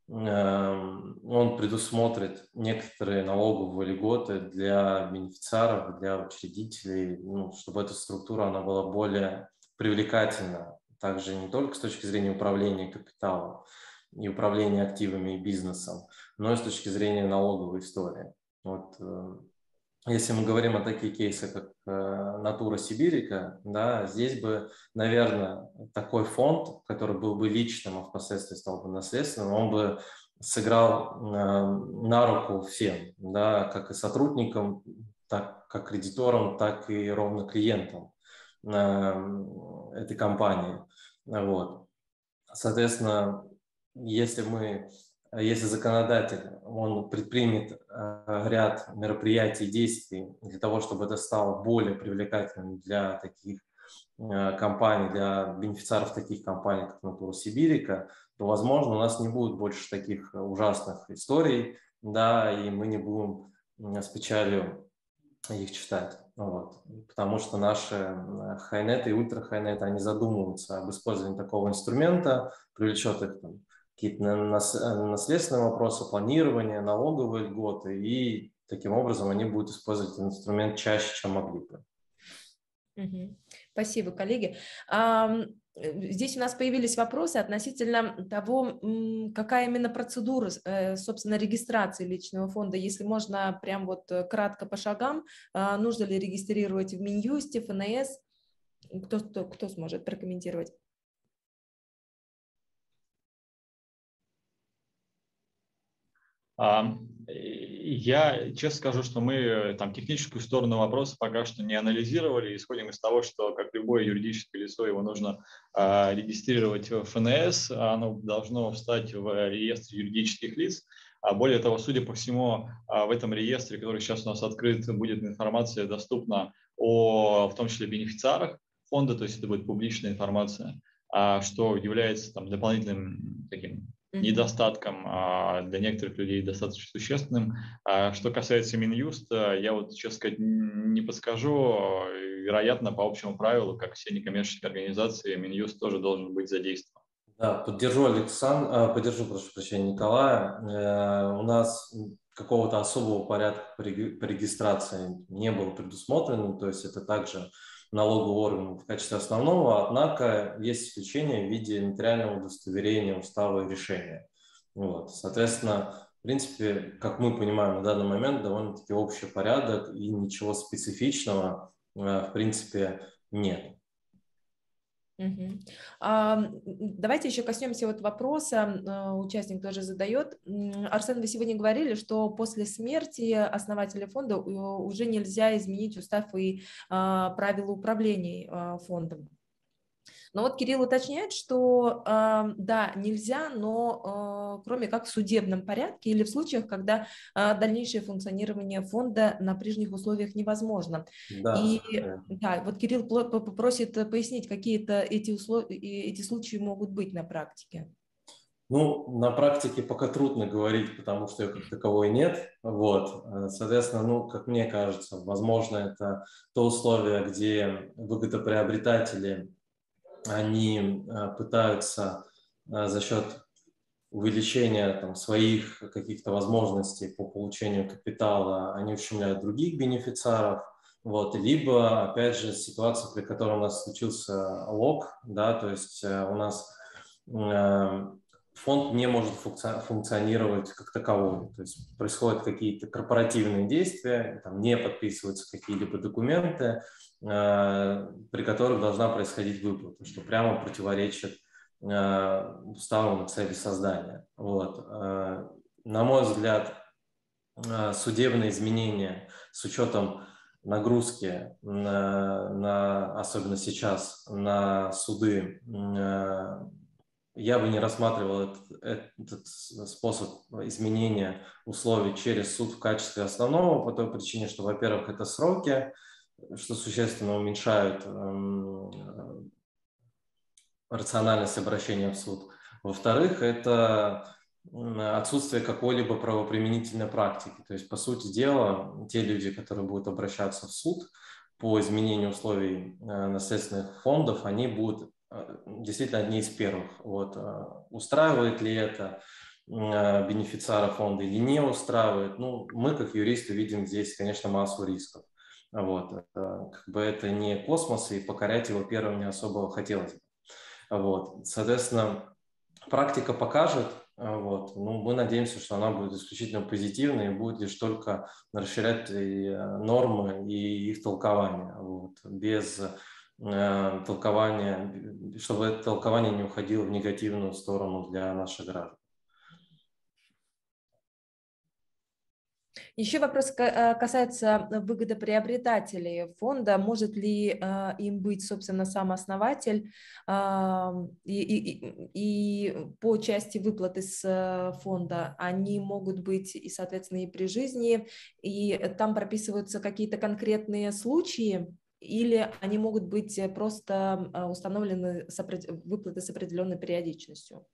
он предусмотрит некоторые налоговые льготы для бенефициаров, для учредителей, ну, чтобы эта структура она была более привлекательна, также не только с точки зрения управления капиталом и управления активами и бизнесом, но и с точки зрения налоговой истории. Вот, если мы говорим о таких кейсах, как Натура Сибирика, да, здесь бы, наверное, такой фонд, который был бы личным, а впоследствии стал бы наследственным, он бы сыграл на руку всем, да, как и сотрудникам, так как кредиторам, так и ровно клиентам этой компании. Вот. Соответственно, если мы Если законодатель он предпримет э, ряд мероприятий, действий для того, чтобы это стало более привлекательным для таких э, компаний, для бенефициаров таких компаний, как Натура Сибирика, то, возможно, у нас не будет больше таких ужасных историй, да, и мы не будем с печалью их читать. Вот. Потому что наши хайнеты и ультрахайнеты, они задумываются об использовании такого инструмента, привлечет их там какие-то наследственные вопросы, планирование, налоговые льготы, и таким образом они будут использовать этот инструмент чаще, чем могли бы. Угу. Спасибо, коллеги. Здесь у нас появились вопросы относительно того, какая именно процедура, собственно, регистрации личного фонда. Если можно прям вот кратко по шагам, нужно ли регистрировать в Минюсте, эф эн эс? Кто, кто, кто сможет прокомментировать? Я честно скажу, что мы там техническую сторону вопроса пока что не анализировали. Исходим из того, что, как любое юридическое лицо, его нужно э, регистрировать в эф эн эс, оно должно встать в реестр юридических лиц. А более того, судя по всему, в этом реестре, который сейчас у нас открыт, будет информация доступна о, в том числе, бенефициарах фонда, то есть это будет публичная информация, что является там дополнительным таким недостатком а, для некоторых людей достаточно существенным. А, что касается Минюста, я вот, честно сказать, не подскажу. Вероятно, по общему правилу, как все некоммерческие организации, Минюст тоже должен быть задействован. Да, поддержу Александр, поддержу, прошу прощения, Николая. У нас какого-то особого порядка по регистрации не было предусмотрено, то есть это также налоговый орган в качестве основного, однако есть исключение в виде нотариального удостоверения, устава и решения. Вот. Соответственно, в принципе, как мы понимаем, на данный момент довольно-таки общий порядок и ничего специфичного, в принципе, нет. Угу. А, давайте еще коснемся вот вопроса, участник тоже задает. Арсен, вы сегодня говорили, что после смерти основателя фонда уже нельзя изменить устав и а, правила управления а, фондом. Но вот Кирилл уточняет, что э, да, нельзя, но э, кроме как в судебном порядке или в случаях, когда э, дальнейшее функционирование фонда на прежних условиях невозможно. Да, и да, вот Кирилл просит пояснить, какие-то эти, услов... эти случаи могут быть на практике. Ну, на практике пока трудно говорить, потому что ее как таковой нет. Вот. Соответственно, ну, как мне кажется, возможно, это то условие, где выгодоприобретатели они пытаются за счет увеличения там, своих каких-то возможностей по получению капитала, они ущемляют других бенефициаров. Вот. Либо, опять же, ситуация, при которой у нас случился лок, да, то есть у нас фонд не может функционировать как таковой. То есть происходят какие-то корпоративные действия, там не подписываются какие-либо документы, при которых должна происходить выплата, что прямо противоречит уставу о цели создания. Вот. На мой взгляд, судебные изменения с учетом нагрузки, на, на, особенно сейчас, на суды, я бы не рассматривал этот, этот способ изменения условий через суд в качестве основного по той причине, что, во-первых, это сроки, что существенно уменьшают э, рациональность обращения в суд. Во-вторых, это отсутствие какой-либо правоприменительной практики. То есть, по сути дела, те люди, которые будут обращаться в суд по изменению условий э, наследственных фондов, они будут э, действительно одни из первых. Вот. Устраивает ли это э, бенефициара фонда или не устраивает? Ну, мы, как юристы, видим здесь, конечно, массу рисков. Вот. Как бы это не космос, и покорять его первым не особо хотелось бы. Вот. Соответственно, практика покажет. Вот. Ну, мы надеемся, что она будет исключительно позитивной и будет лишь только расширять и нормы и их толкования. Вот. Без э, толкования, чтобы это толкование не уходило в негативную сторону для наших граждан. Еще вопрос касается выгодоприобретателей фонда. Может ли э, им быть, собственно, сам основатель э, и, и, и по части выплаты с фонда они могут быть и, соответственно, и при жизни, и там прописываются какие-то конкретные случаи, или они могут быть просто установлены выплаты с определенной периодичностью?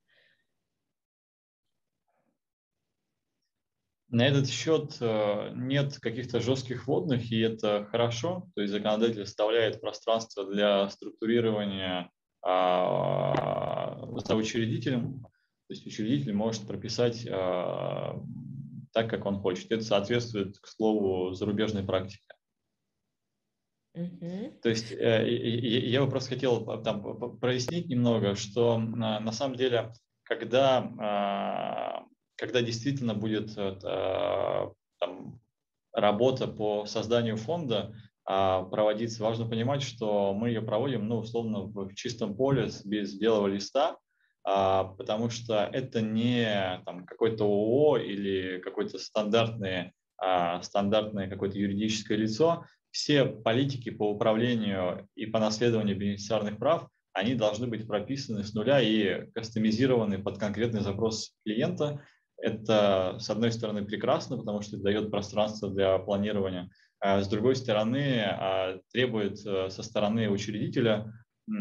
На этот счет нет каких-то жестких вводных, и это хорошо. То есть законодатель оставляет пространство для структурирования а, за учредителем. То есть учредитель может прописать а, так, как он хочет. Это соответствует, к слову, зарубежной практике. Uh-huh. То есть я бы просто хотел там прояснить немного, что на самом деле, когда... когда действительно будет там, работа по созданию фонда проводиться, важно понимать, что мы ее проводим, ну, условно, в чистом поле, без белого листа. потому что это не там, какой-то ООО или какое-то стандартное, стандартное какое-то юридическое лицо. Все политики по управлению и по наследованию бенефициарных прав, они должны быть прописаны с нуля и кастомизированы под конкретный запрос клиента. Это, с одной стороны, прекрасно, потому что это дает пространство для планирования. А с другой стороны, требует со стороны учредителя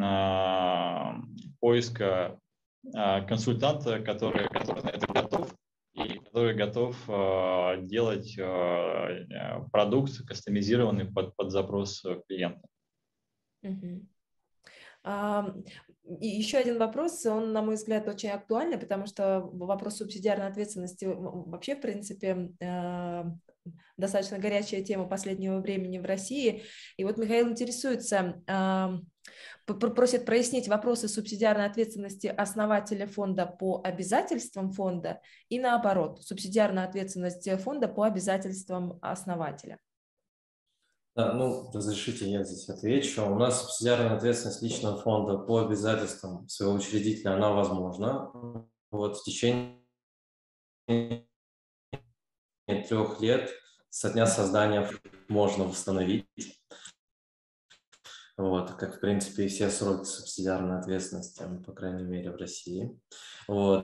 поиска консультанта, который, который на это готов, и который готов делать продукт, кастомизированный под, под запрос клиента. Mm-hmm. И еще один вопрос, он, на мой взгляд, очень актуальный, потому что вопрос субсидиарной ответственности вообще, в принципе, достаточно горячая тема последнего времени в России. И вот Михаил интересуется, просит прояснить вопросы субсидиарной ответственности основателя фонда по обязательствам фонда и наоборот, субсидиарная ответственность фонда по обязательствам основателя. Да, ну, разрешите, я здесь отвечу. У нас субсидиарная ответственность личного фонда по обязательствам своего учредителя, она возможна. Вот в течение трех лет со дня создания можно восстановить. Вот, как, в принципе, и все сроки субсидиарной ответственности, по крайней мере, в России. Вот.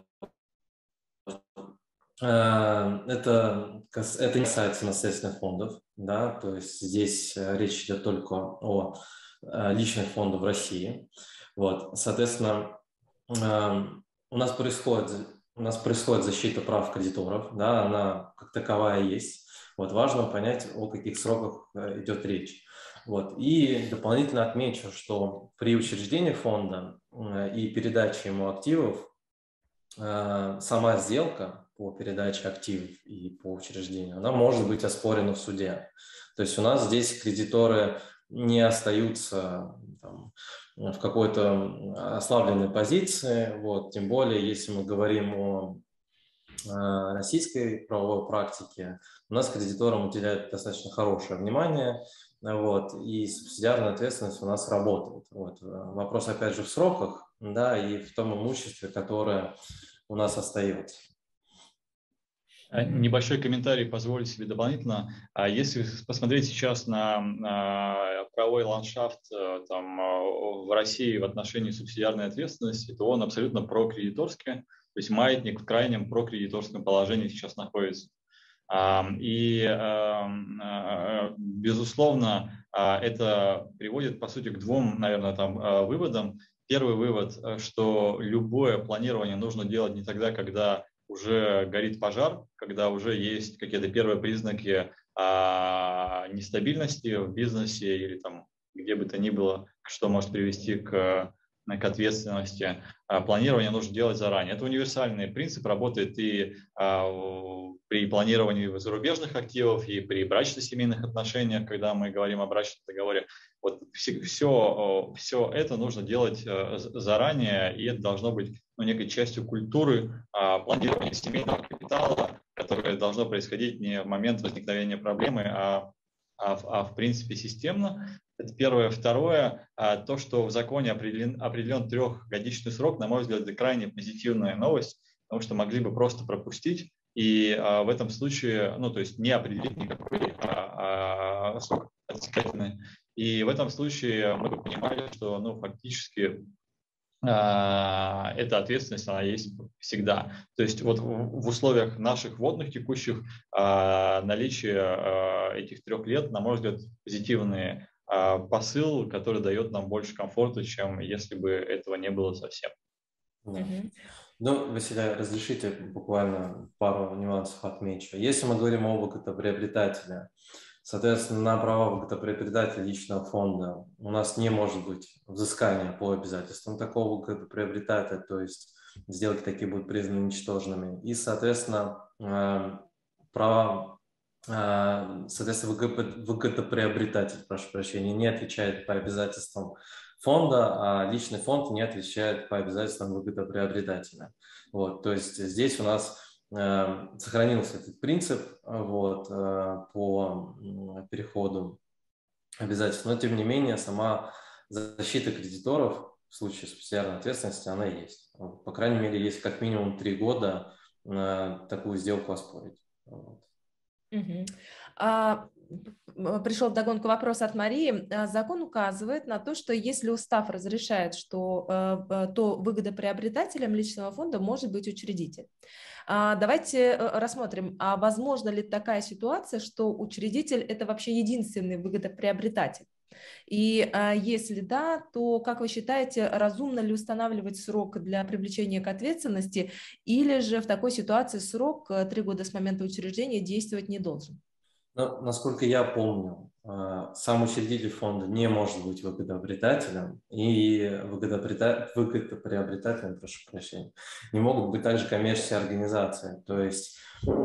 Это, это не касается наследственных фондов, да, то есть здесь речь идет только о личных фондах в России. Вот, соответственно, у нас происходит, у нас происходит защита прав кредиторов, да, она как таковая есть. Вот, важно понять, о каких сроках идет речь. Вот, и дополнительно отмечу, что при учреждении фонда и передаче ему активов сама сделка по передаче активов и по учреждению, она может быть оспорена в суде. То есть у нас здесь кредиторы не остаются там, в какой-то ослабленной позиции, вот, тем более, если мы говорим о российской правовой практике, у нас кредиторам уделяют достаточно хорошее внимание, вот, и субсидиарная ответственность у нас работает. Вот. Вопрос, опять же, в сроках, да, и в том имуществе, которое у нас остается. Небольшой комментарий позволю себе дополнительно. Если посмотреть сейчас на, на правовой ландшафт там, в России в отношении субсидиарной ответственности, то он абсолютно прокредиторский, то есть маятник в крайнем прокредиторском положении сейчас находится. И, безусловно, это приводит, по сути, к двум, наверное, там, выводам. Первый вывод, что любое планирование нужно делать не тогда, когда уже горит пожар, когда уже есть какие-то первые признаки а, нестабильности в бизнесе или там где бы то ни было, что может привести к, к ответственности. А, планирование нужно делать заранее. Это универсальный принцип, работает и а, при планировании зарубежных активов, и при брачно-семейных отношениях, когда мы говорим о брачном договоре. Вот все, все, все это нужно делать заранее, и это должно быть ну, некой частью культуры а, планирования семейного капитала, которое должно происходить не в момент возникновения проблемы, а, а, а в принципе системно. Это первое. Второе, а, то, что в законе определен, определен трехгодичный срок, на мой взгляд, это крайне позитивная новость, потому что могли бы просто пропустить, и а, в этом случае, ну, то есть не определить никакой а, а, срок отсекательный. И в этом случае мы бы понимали, что ну, фактически а, эта ответственность, она есть всегда. То есть вот в, в условиях наших водных текущих а, наличие а, этих трех лет, на мой взгляд, позитивный а, посыл, который дает нам больше комфорта, чем если бы этого не было совсем. Да. Mm-hmm. Ну, Василий, разрешите буквально пару нюансов отмечу. Если мы говорим об выгодоприобретателе, соответственно, на права выгодоприобретателя личного фонда у нас не может быть взыскания по обязательствам такого выгодоприобретателя, то есть сделки такие будут признаны ничтожными. И, соответственно, права, соответственно, выгодоприобретатель, прошу прощения, не отвечает по обязательствам фонда, а личный фонд не отвечает по обязательствам выгодоприобретателя. Вот, то есть здесь у нас э, сохранился этот принцип вот, э, по переходу обязательств, но тем не менее сама защита кредиторов в в случае субсидиарной ответственности она есть. По крайней мере, есть как минимум три года на такую сделку оспорить. Вот. Угу. А, пришел вдогонку вопрос от Марии. Закон указывает на то, что если устав разрешает, что то выгодоприобретателем личного фонда может быть учредитель. А, давайте рассмотрим, а возможно ли такая ситуация, что учредитель – это вообще единственный выгодоприобретатель? И а, если да, то, как вы считаете, разумно ли устанавливать срок для привлечения к ответственности, или же в такой ситуации срок три года с момента учреждения действовать не должен? Ну, насколько я помню, сам учредитель фонда не может быть выгодообретателем, и выгодоприобретателем, прошу прощения, не могут быть также коммерческие организации. То есть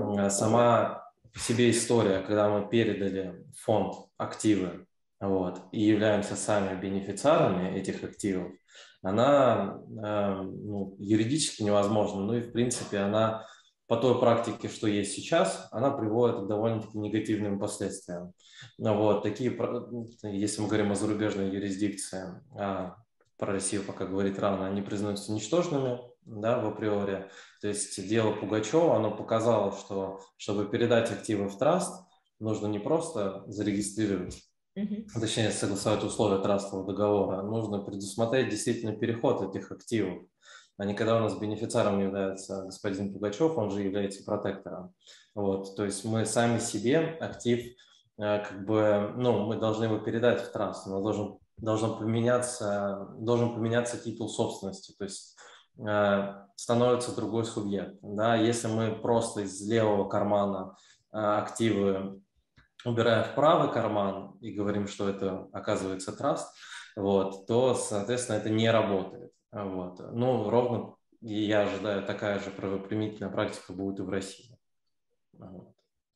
сама по себе история, когда мы передали в фонд активы, вот, и являемся сами бенефициарами этих активов, она ну, юридически невозможна, ну и в принципе она по той практике, что есть сейчас, она приводит к довольно-таки негативным последствиям. Ну, вот, такие, если мы говорим о зарубежной юрисдикции, а про Россию пока говорить рано, они признаются ничтожными, да, в априори. То есть дело Пугачева, оно показало, что чтобы передать активы в траст, нужно не просто зарегистрировать, mm-hmm. точнее согласовать условия трастового договора, нужно предусмотреть действительно переход этих активов. А не когда у нас бенефициаром является господин Пугачев, он же является протектором. Вот, то есть мы сами себе актив, как бы, ну, мы должны его передать в траст, но должен, должен, поменяться, должен поменяться титул собственности, то есть э, становится другой субъект. Да? Если мы просто из левого кармана э, активы убираем в правый карман и говорим, что это оказывается траст, вот, то, соответственно, это не работает. Вот. Ну, ровно, и я ожидаю, такая же правоприменительная практика будет и в России. Вот.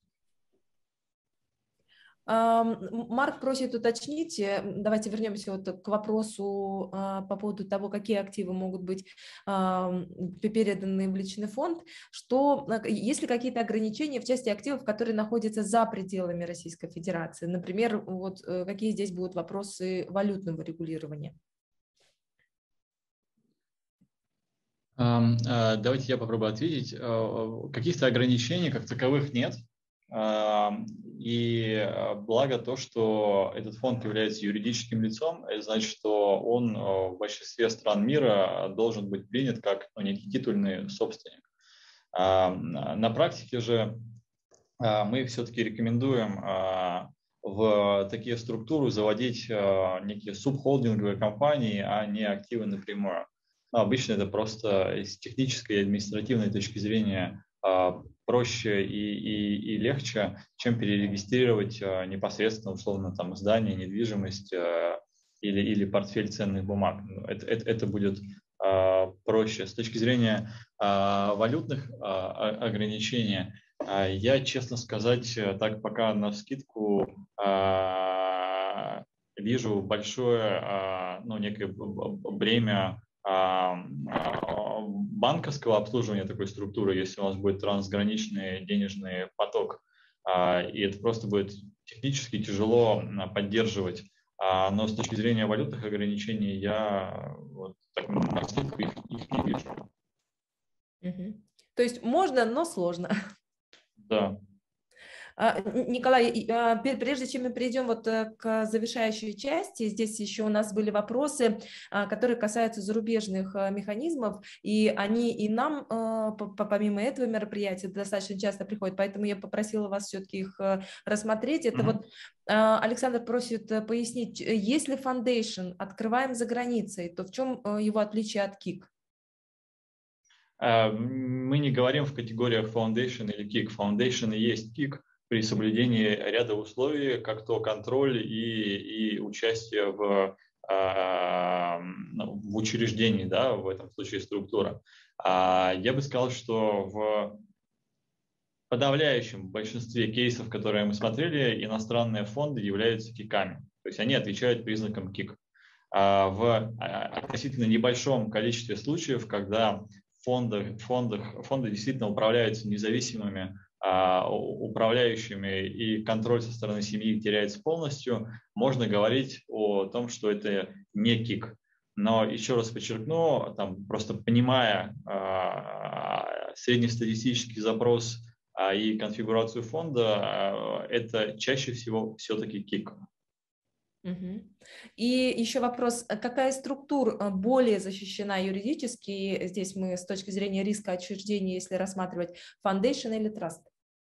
Марк просит уточнить, давайте вернемся вот к вопросу по поводу того, какие активы могут быть переданы в личный фонд, что есть ли какие-то ограничения в части активов, которые находятся за пределами Российской Федерации? Например, вот какие здесь будут вопросы валютного регулирования? Давайте я попробую ответить. Каких-то ограничений как таковых нет. И благо то, что этот фонд является юридическим лицом, это значит, что он в большинстве стран мира должен быть принят как ну, некий титульный собственник. На практике же мы все-таки рекомендуем в такие структуры заводить некие субхолдинговые компании, а не активы напрямую. Но обычно это просто с технической и административной точки зрения проще и, и, и легче, чем перерегистрировать непосредственно, условно, там, здание, недвижимость или, или портфель ценных бумаг. Это, это, это будет проще. С точки зрения валютных ограничений, я, честно сказать, так пока навскидку вижу большое, ну, некое бремя банковского обслуживания такой структуры, если у нас будет трансграничный денежный поток, и это просто будет технически тяжело поддерживать. Но с точки зрения валютных ограничений я вот так, их, их не вижу. Угу. То есть можно, но сложно. Да. Николай, прежде чем мы перейдем вот к завершающей части, здесь еще у нас были вопросы, которые касаются зарубежных механизмов, и они и нам, помимо этого мероприятия, достаточно часто приходят, поэтому я попросила вас все-таки их рассмотреть. Это mm-hmm. вот Александр просит пояснить, если foundation открываем за границей, то в чем его отличие от кик? Мы не говорим в категориях foundation или кик. Foundation и есть кик при соблюдении ряда условий, как то контроль и, и участие в, э, в учреждении, да, в этом случае структура. А я бы сказал, что в подавляющем большинстве кейсов, которые мы смотрели, иностранные фонды являются киками. То есть они отвечают признакам кик. А в относительно небольшом количестве случаев, когда фонды, фонды, фонды действительно управляются независимыми управляющими и контроль со стороны семьи теряется полностью, можно говорить о том, что это не кик. Но еще раз подчеркну, там, просто понимая э, среднестатистический запрос э, и конфигурацию фонда, э, это чаще всего все-таки кик. Угу. И еще вопрос, какая структура более защищена юридически? Здесь мы с точки зрения риска отчуждения, если рассматривать, foundation или trust?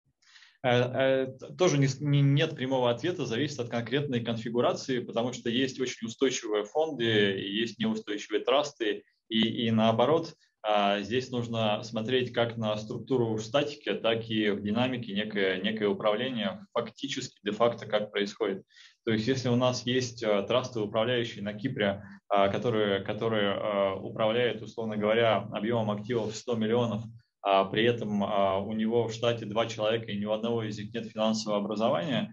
Тоже не, не, нет прямого ответа, зависит от конкретной конфигурации, потому что есть очень устойчивые фонды, и есть неустойчивые трасты, и, и наоборот, здесь нужно смотреть как на структуру в статике, так и в динамике, некое, некое управление фактически, де-факто как происходит. То есть если у нас есть трасты, управляющие на Кипре, которые, которые управляют, условно говоря, объемом активов сто миллионов, а при этом а, у него в штате два человека, и ни у одного из них нет финансового образования,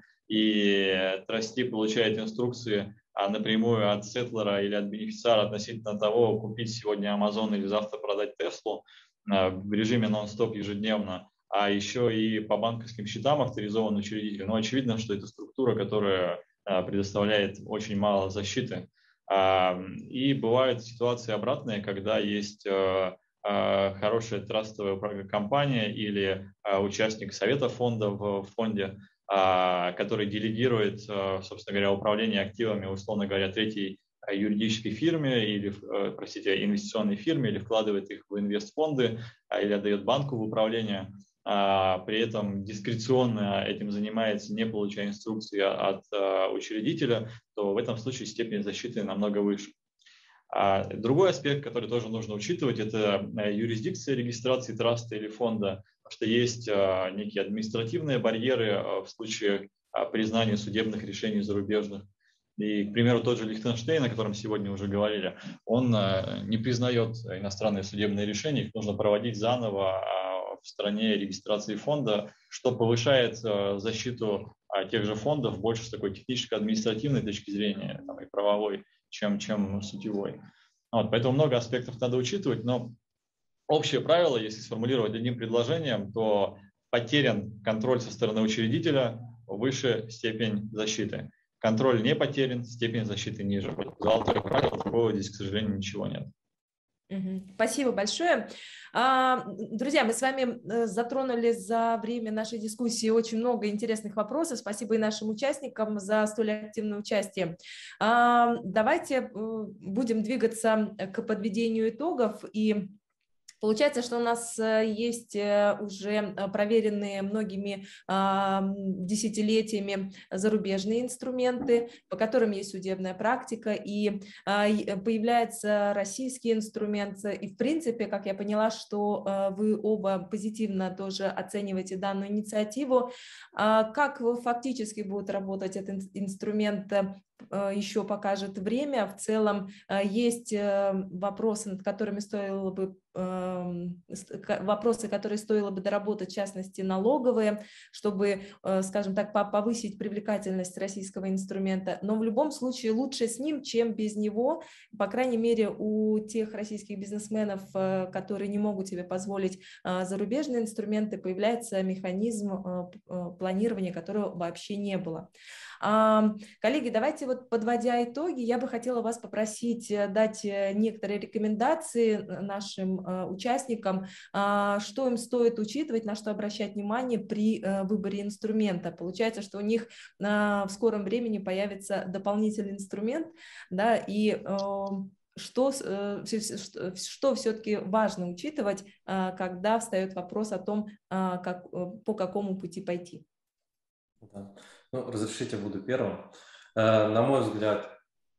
и трасти получает инструкции а, напрямую от сеттлера или от бенефициара относительно того, купить сегодня Amazon или завтра продать Теслу а, в режиме нон-стоп ежедневно, а еще и по банковским счетам авторизован учредитель. Но очевидно, что это структура, которая а, предоставляет очень мало защиты. А, и бывают ситуации обратные, когда есть хорошая трастовая компания или участник совета фонда в фонде, который делегирует, собственно говоря, управление активами, условно говоря, третьей юридической фирме или, простите, инвестиционной фирме, или вкладывает их в инвестфонды, или отдает банку в управление. При этом дискреционно этим занимается, не получая инструкции от учредителя, то в этом случае степень защиты намного выше. Другой аспект, который тоже нужно учитывать, это юрисдикция регистрации траста или фонда, потому что есть некие административные барьеры в случае признания судебных решений зарубежных. И, к примеру, тот же Лихтенштейн, о котором сегодня уже говорили, он не признает иностранные судебные решения, их нужно проводить заново в стране регистрации фонда, что повышает защиту тех же фондов больше с такой техническо-административной точки зрения, там, и правовой, чем, чем сутевой. Вот, поэтому много аспектов надо учитывать, но общее правило, если сформулировать одним предложением, то потерян контроль со стороны учредителя, выше степень защиты. Контроль не потерян, степень защиты ниже. Вот золотое правило, такого здесь, к сожалению, ничего нет. Спасибо большое. Друзья, мы с вами затронули за время нашей дискуссии очень много интересных вопросов. Спасибо и нашим участникам за столь активное участие. Давайте будем двигаться к подведению итогов. И получается, что у нас есть уже проверенные многими десятилетиями зарубежные инструменты, по которым есть судебная практика, и появляется российский инструмент. И, в принципе, как я поняла, что вы оба позитивно тоже оцениваете данную инициативу. Как фактически будет работать этот инструмент, еще покажет время. В целом есть вопросы, над которыми стоило бы вопросы, которые стоило бы доработать, в частности, налоговые, чтобы, скажем так, повысить привлекательность российского инструмента. Но в любом случае лучше с ним, чем без него. По крайней мере, у тех российских бизнесменов, которые не могут себе позволить зарубежные инструменты, появляется механизм планирования, которого вообще не было. Коллеги, давайте вот, подводя итоги, я бы хотела вас попросить дать некоторые рекомендации нашим участникам, что им стоит учитывать, на что обращать внимание при выборе инструмента. Получается, что у них в скором времени появится дополнительный инструмент, да, и что, что все-таки важно учитывать, когда встает вопрос о том, как, по какому пути пойти. Да. Ну, разрешите, буду первым. На мой взгляд,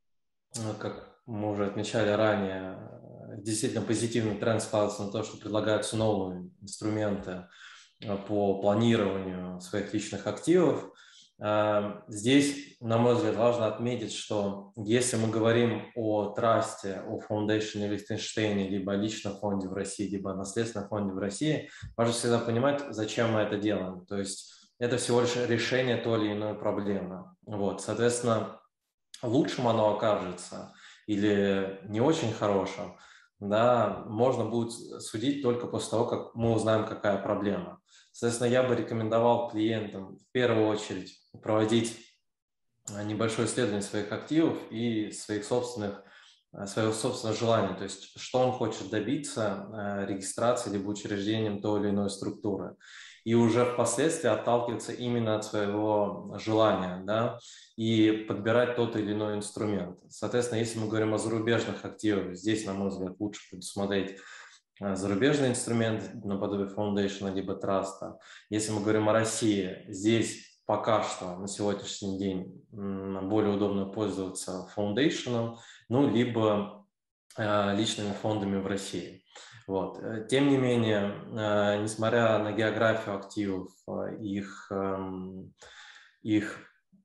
как мы уже отмечали ранее, действительно позитивный тренд складывается на то, что предлагаются новые инструменты по планированию своих личных активов. Здесь, на мой взгляд, важно отметить, что если мы говорим о трасте, о Foundation или Лихтенштейне, либо о личном фонде в России, либо о наследственном фонде в России, важно всегда понимать, зачем мы это делаем. То есть это всего лишь решение той или иной проблемы. Вот, соответственно, лучшим оно окажется или не очень хорошим, да, можно будет судить только после того, как мы узнаем, какая проблема. Соответственно, я бы рекомендовал клиентам в первую очередь проводить небольшое исследование своих активов и своих собственных своего собственного желания, то есть что он хочет добиться регистрации либо учреждением той или иной структуры. И уже впоследствии отталкиваться именно от своего желания, да, и подбирать тот или иной инструмент. Соответственно, если мы говорим о зарубежных активах, здесь, на мой взгляд, лучше предусмотреть зарубежный инструмент наподобие Foundation либо Траста. Если мы говорим о России, здесь пока что на сегодняшний день более удобно пользоваться Foundation, ну, либо личными фондами в России. Вот. Тем не менее, несмотря на географию активов, их, их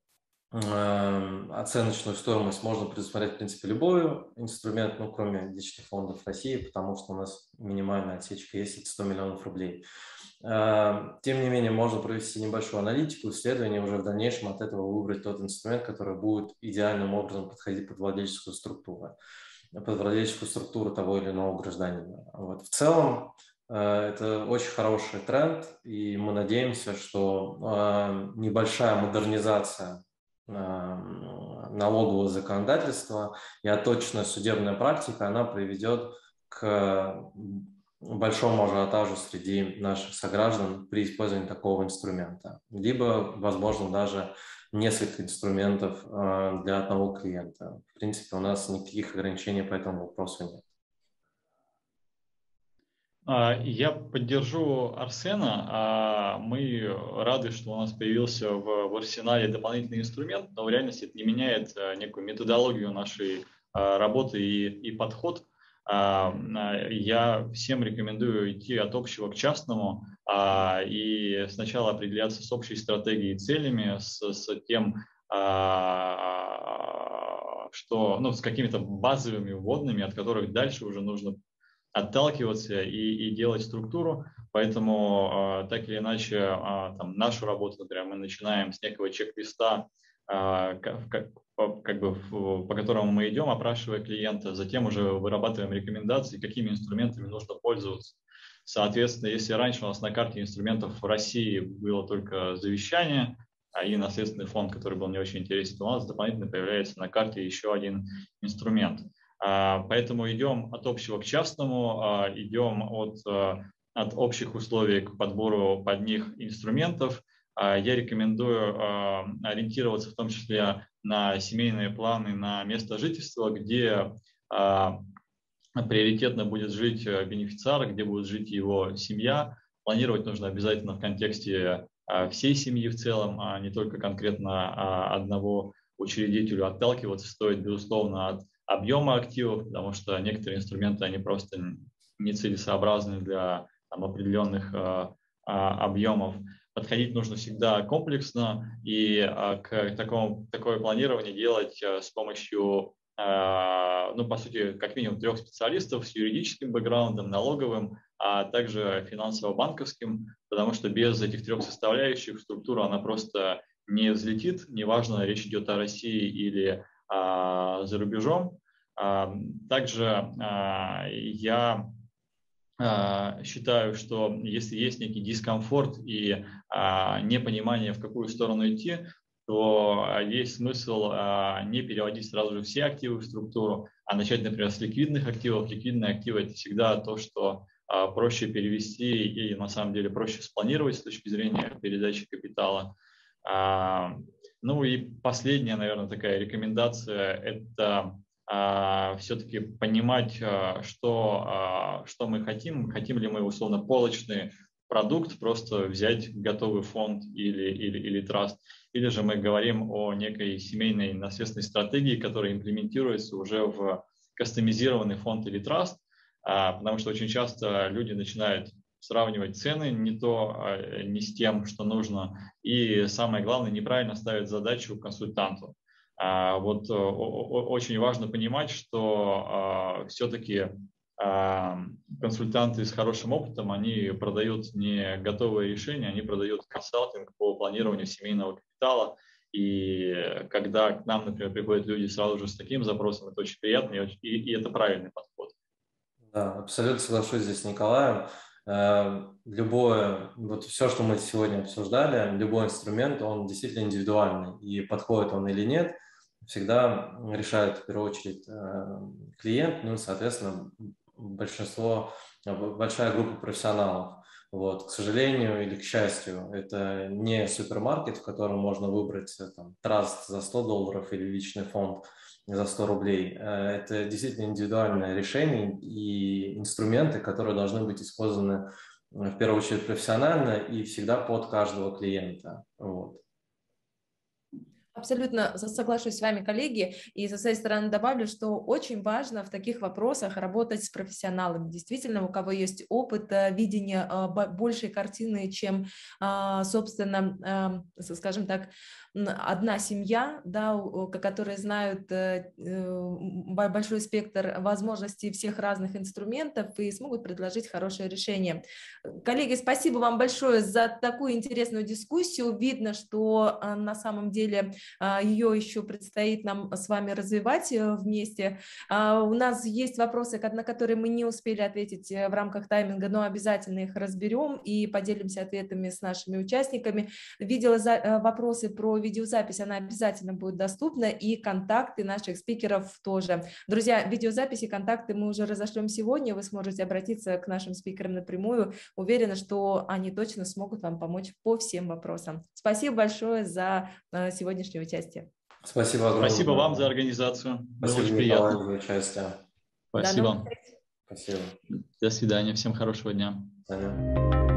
оценочную стоимость, можно предусмотреть, в принципе, любой инструмент, ну, кроме личных фондов России, потому что у нас минимальная отсечка есть от сто миллионов рублей. Тем не менее, можно провести небольшую аналитику, исследование, уже в дальнейшем от этого выбрать тот инструмент, который будет идеальным образом подходить под владельческую структуру. под владельческую структуру того или иного гражданина. Вот. В целом, это очень хороший тренд, и мы надеемся, что небольшая модернизация налогового законодательства и отточенная судебная практика, она приведет к большому ажиотажу среди наших сограждан при использовании такого инструмента. Либо, возможно, даже несколько инструментов для одного клиента. В принципе, у нас никаких ограничений по этому вопросу нет. Я поддержу Арсена. Мы рады, что у нас появился в, в арсенале дополнительный инструмент, но в реальности это не меняет некую методологию нашей работы и, и подход. Я всем рекомендую идти от общего к частному и сначала определяться с общей стратегией и целями, с, с тем, что, ну, с какими-то базовыми вводными, от которых дальше уже нужно отталкиваться и, и делать структуру. Поэтому так или иначе там, нашу работу, например, мы начинаем с некого чек-листа, как, как бы, по которому мы идем, опрашивая клиента, затем уже вырабатываем рекомендации, какими инструментами нужно пользоваться. Соответственно, если раньше у нас на карте инструментов в России было только завещание и наследственный фонд, который был не очень интересен, то у нас дополнительно появляется на карте еще один инструмент. Поэтому идем от общего к частному, идем от, от общих условий к подбору под них инструментов. Я рекомендую ориентироваться в том числе на семейные планы, на место жительства, где приоритетно будет жить бенефициар, где будет жить его семья. Планировать нужно обязательно в контексте всей семьи в целом, а не только конкретно одного учредителя. Отталкиваться стоит, безусловно, от объема активов, потому что некоторые инструменты, они просто нецелесообразны для там, определенных а, а, объемов. Подходить нужно всегда комплексно, и а, к такому, такое планирование делать а, с помощью, а, ну, по сути, как минимум трех специалистов с юридическим бэкграундом, налоговым, а также финансово-банковским, потому что без этих трех составляющих структура, она просто не взлетит, неважно, речь идет о России или за рубежом. Также я считаю, что если есть некий дискомфорт и непонимание, в какую сторону идти, то есть смысл не переводить сразу же все активы в структуру, а начать, например, с ликвидных активов. Ликвидные активы – это всегда то, что проще перевести и на самом деле проще спланировать с точки зрения передачи капитала. Ну и последняя, наверное, такая рекомендация – это а, все-таки понимать, а, что, а, что мы хотим. Хотим ли мы, условно, полочный продукт, просто взять готовый фонд или, или, или траст, или же мы говорим о некой семейной наследственной стратегии, которая имплементируется уже в кастомизированный фонд или траст, а, потому что очень часто люди начинают сравнивать цены не то, не с тем, что нужно. И самое главное, неправильно ставить задачу консультанту. Вот очень важно понимать, что все-таки консультанты с хорошим опытом, они продают не готовые решения, они продают консалтинг по планированию семейного капитала. И когда к нам, например, приходят люди сразу же с таким запросом, это очень приятно и, и это правильный подход. Да, абсолютно соглашусь здесь с Николаем. Любое, вот все, что мы сегодня обсуждали, любой инструмент, он действительно индивидуальный, и подходит он или нет, всегда решает в первую очередь клиент, ну и, соответственно, большинство, большая группа профессионалов. Вот, к сожалению или к счастью, это не супермаркет, в котором можно выбрать там, траст за сто долларов или личный фонд за сто рублей. Это действительно индивидуальное решение и инструменты, которые должны быть использованы в первую очередь профессионально и всегда под каждого клиента. Вот. Абсолютно соглашусь с вами, коллеги, и со своей стороны добавлю, что очень важно в таких вопросах работать с профессионалами. Действительно, у кого есть опыт видения большей картины, чем, собственно, скажем так, одна семья, да, которые знают большой спектр возможностей всех разных инструментов и смогут предложить хорошее решение. Коллеги, спасибо вам большое за такую интересную дискуссию. Видно, что на самом деле ее еще предстоит нам с вами развивать вместе. У нас есть вопросы, на которые мы не успели ответить в рамках тайминга, но обязательно их разберем и поделимся ответами с нашими участниками. Видела вопросы про видеозапись, она обязательно будет доступна, и контакты наших спикеров тоже. Друзья, видеозаписи, контакты мы уже разошлем сегодня, вы сможете обратиться к нашим спикерам напрямую. Уверена, что они точно смогут вам помочь по всем вопросам. Спасибо большое за сегодняшнее участие. Спасибо огромное. Спасибо вам за организацию. Спасибо, было очень приятно. За участие. Спасибо. Спасибо. До свидания. Всем хорошего дня. До свидания.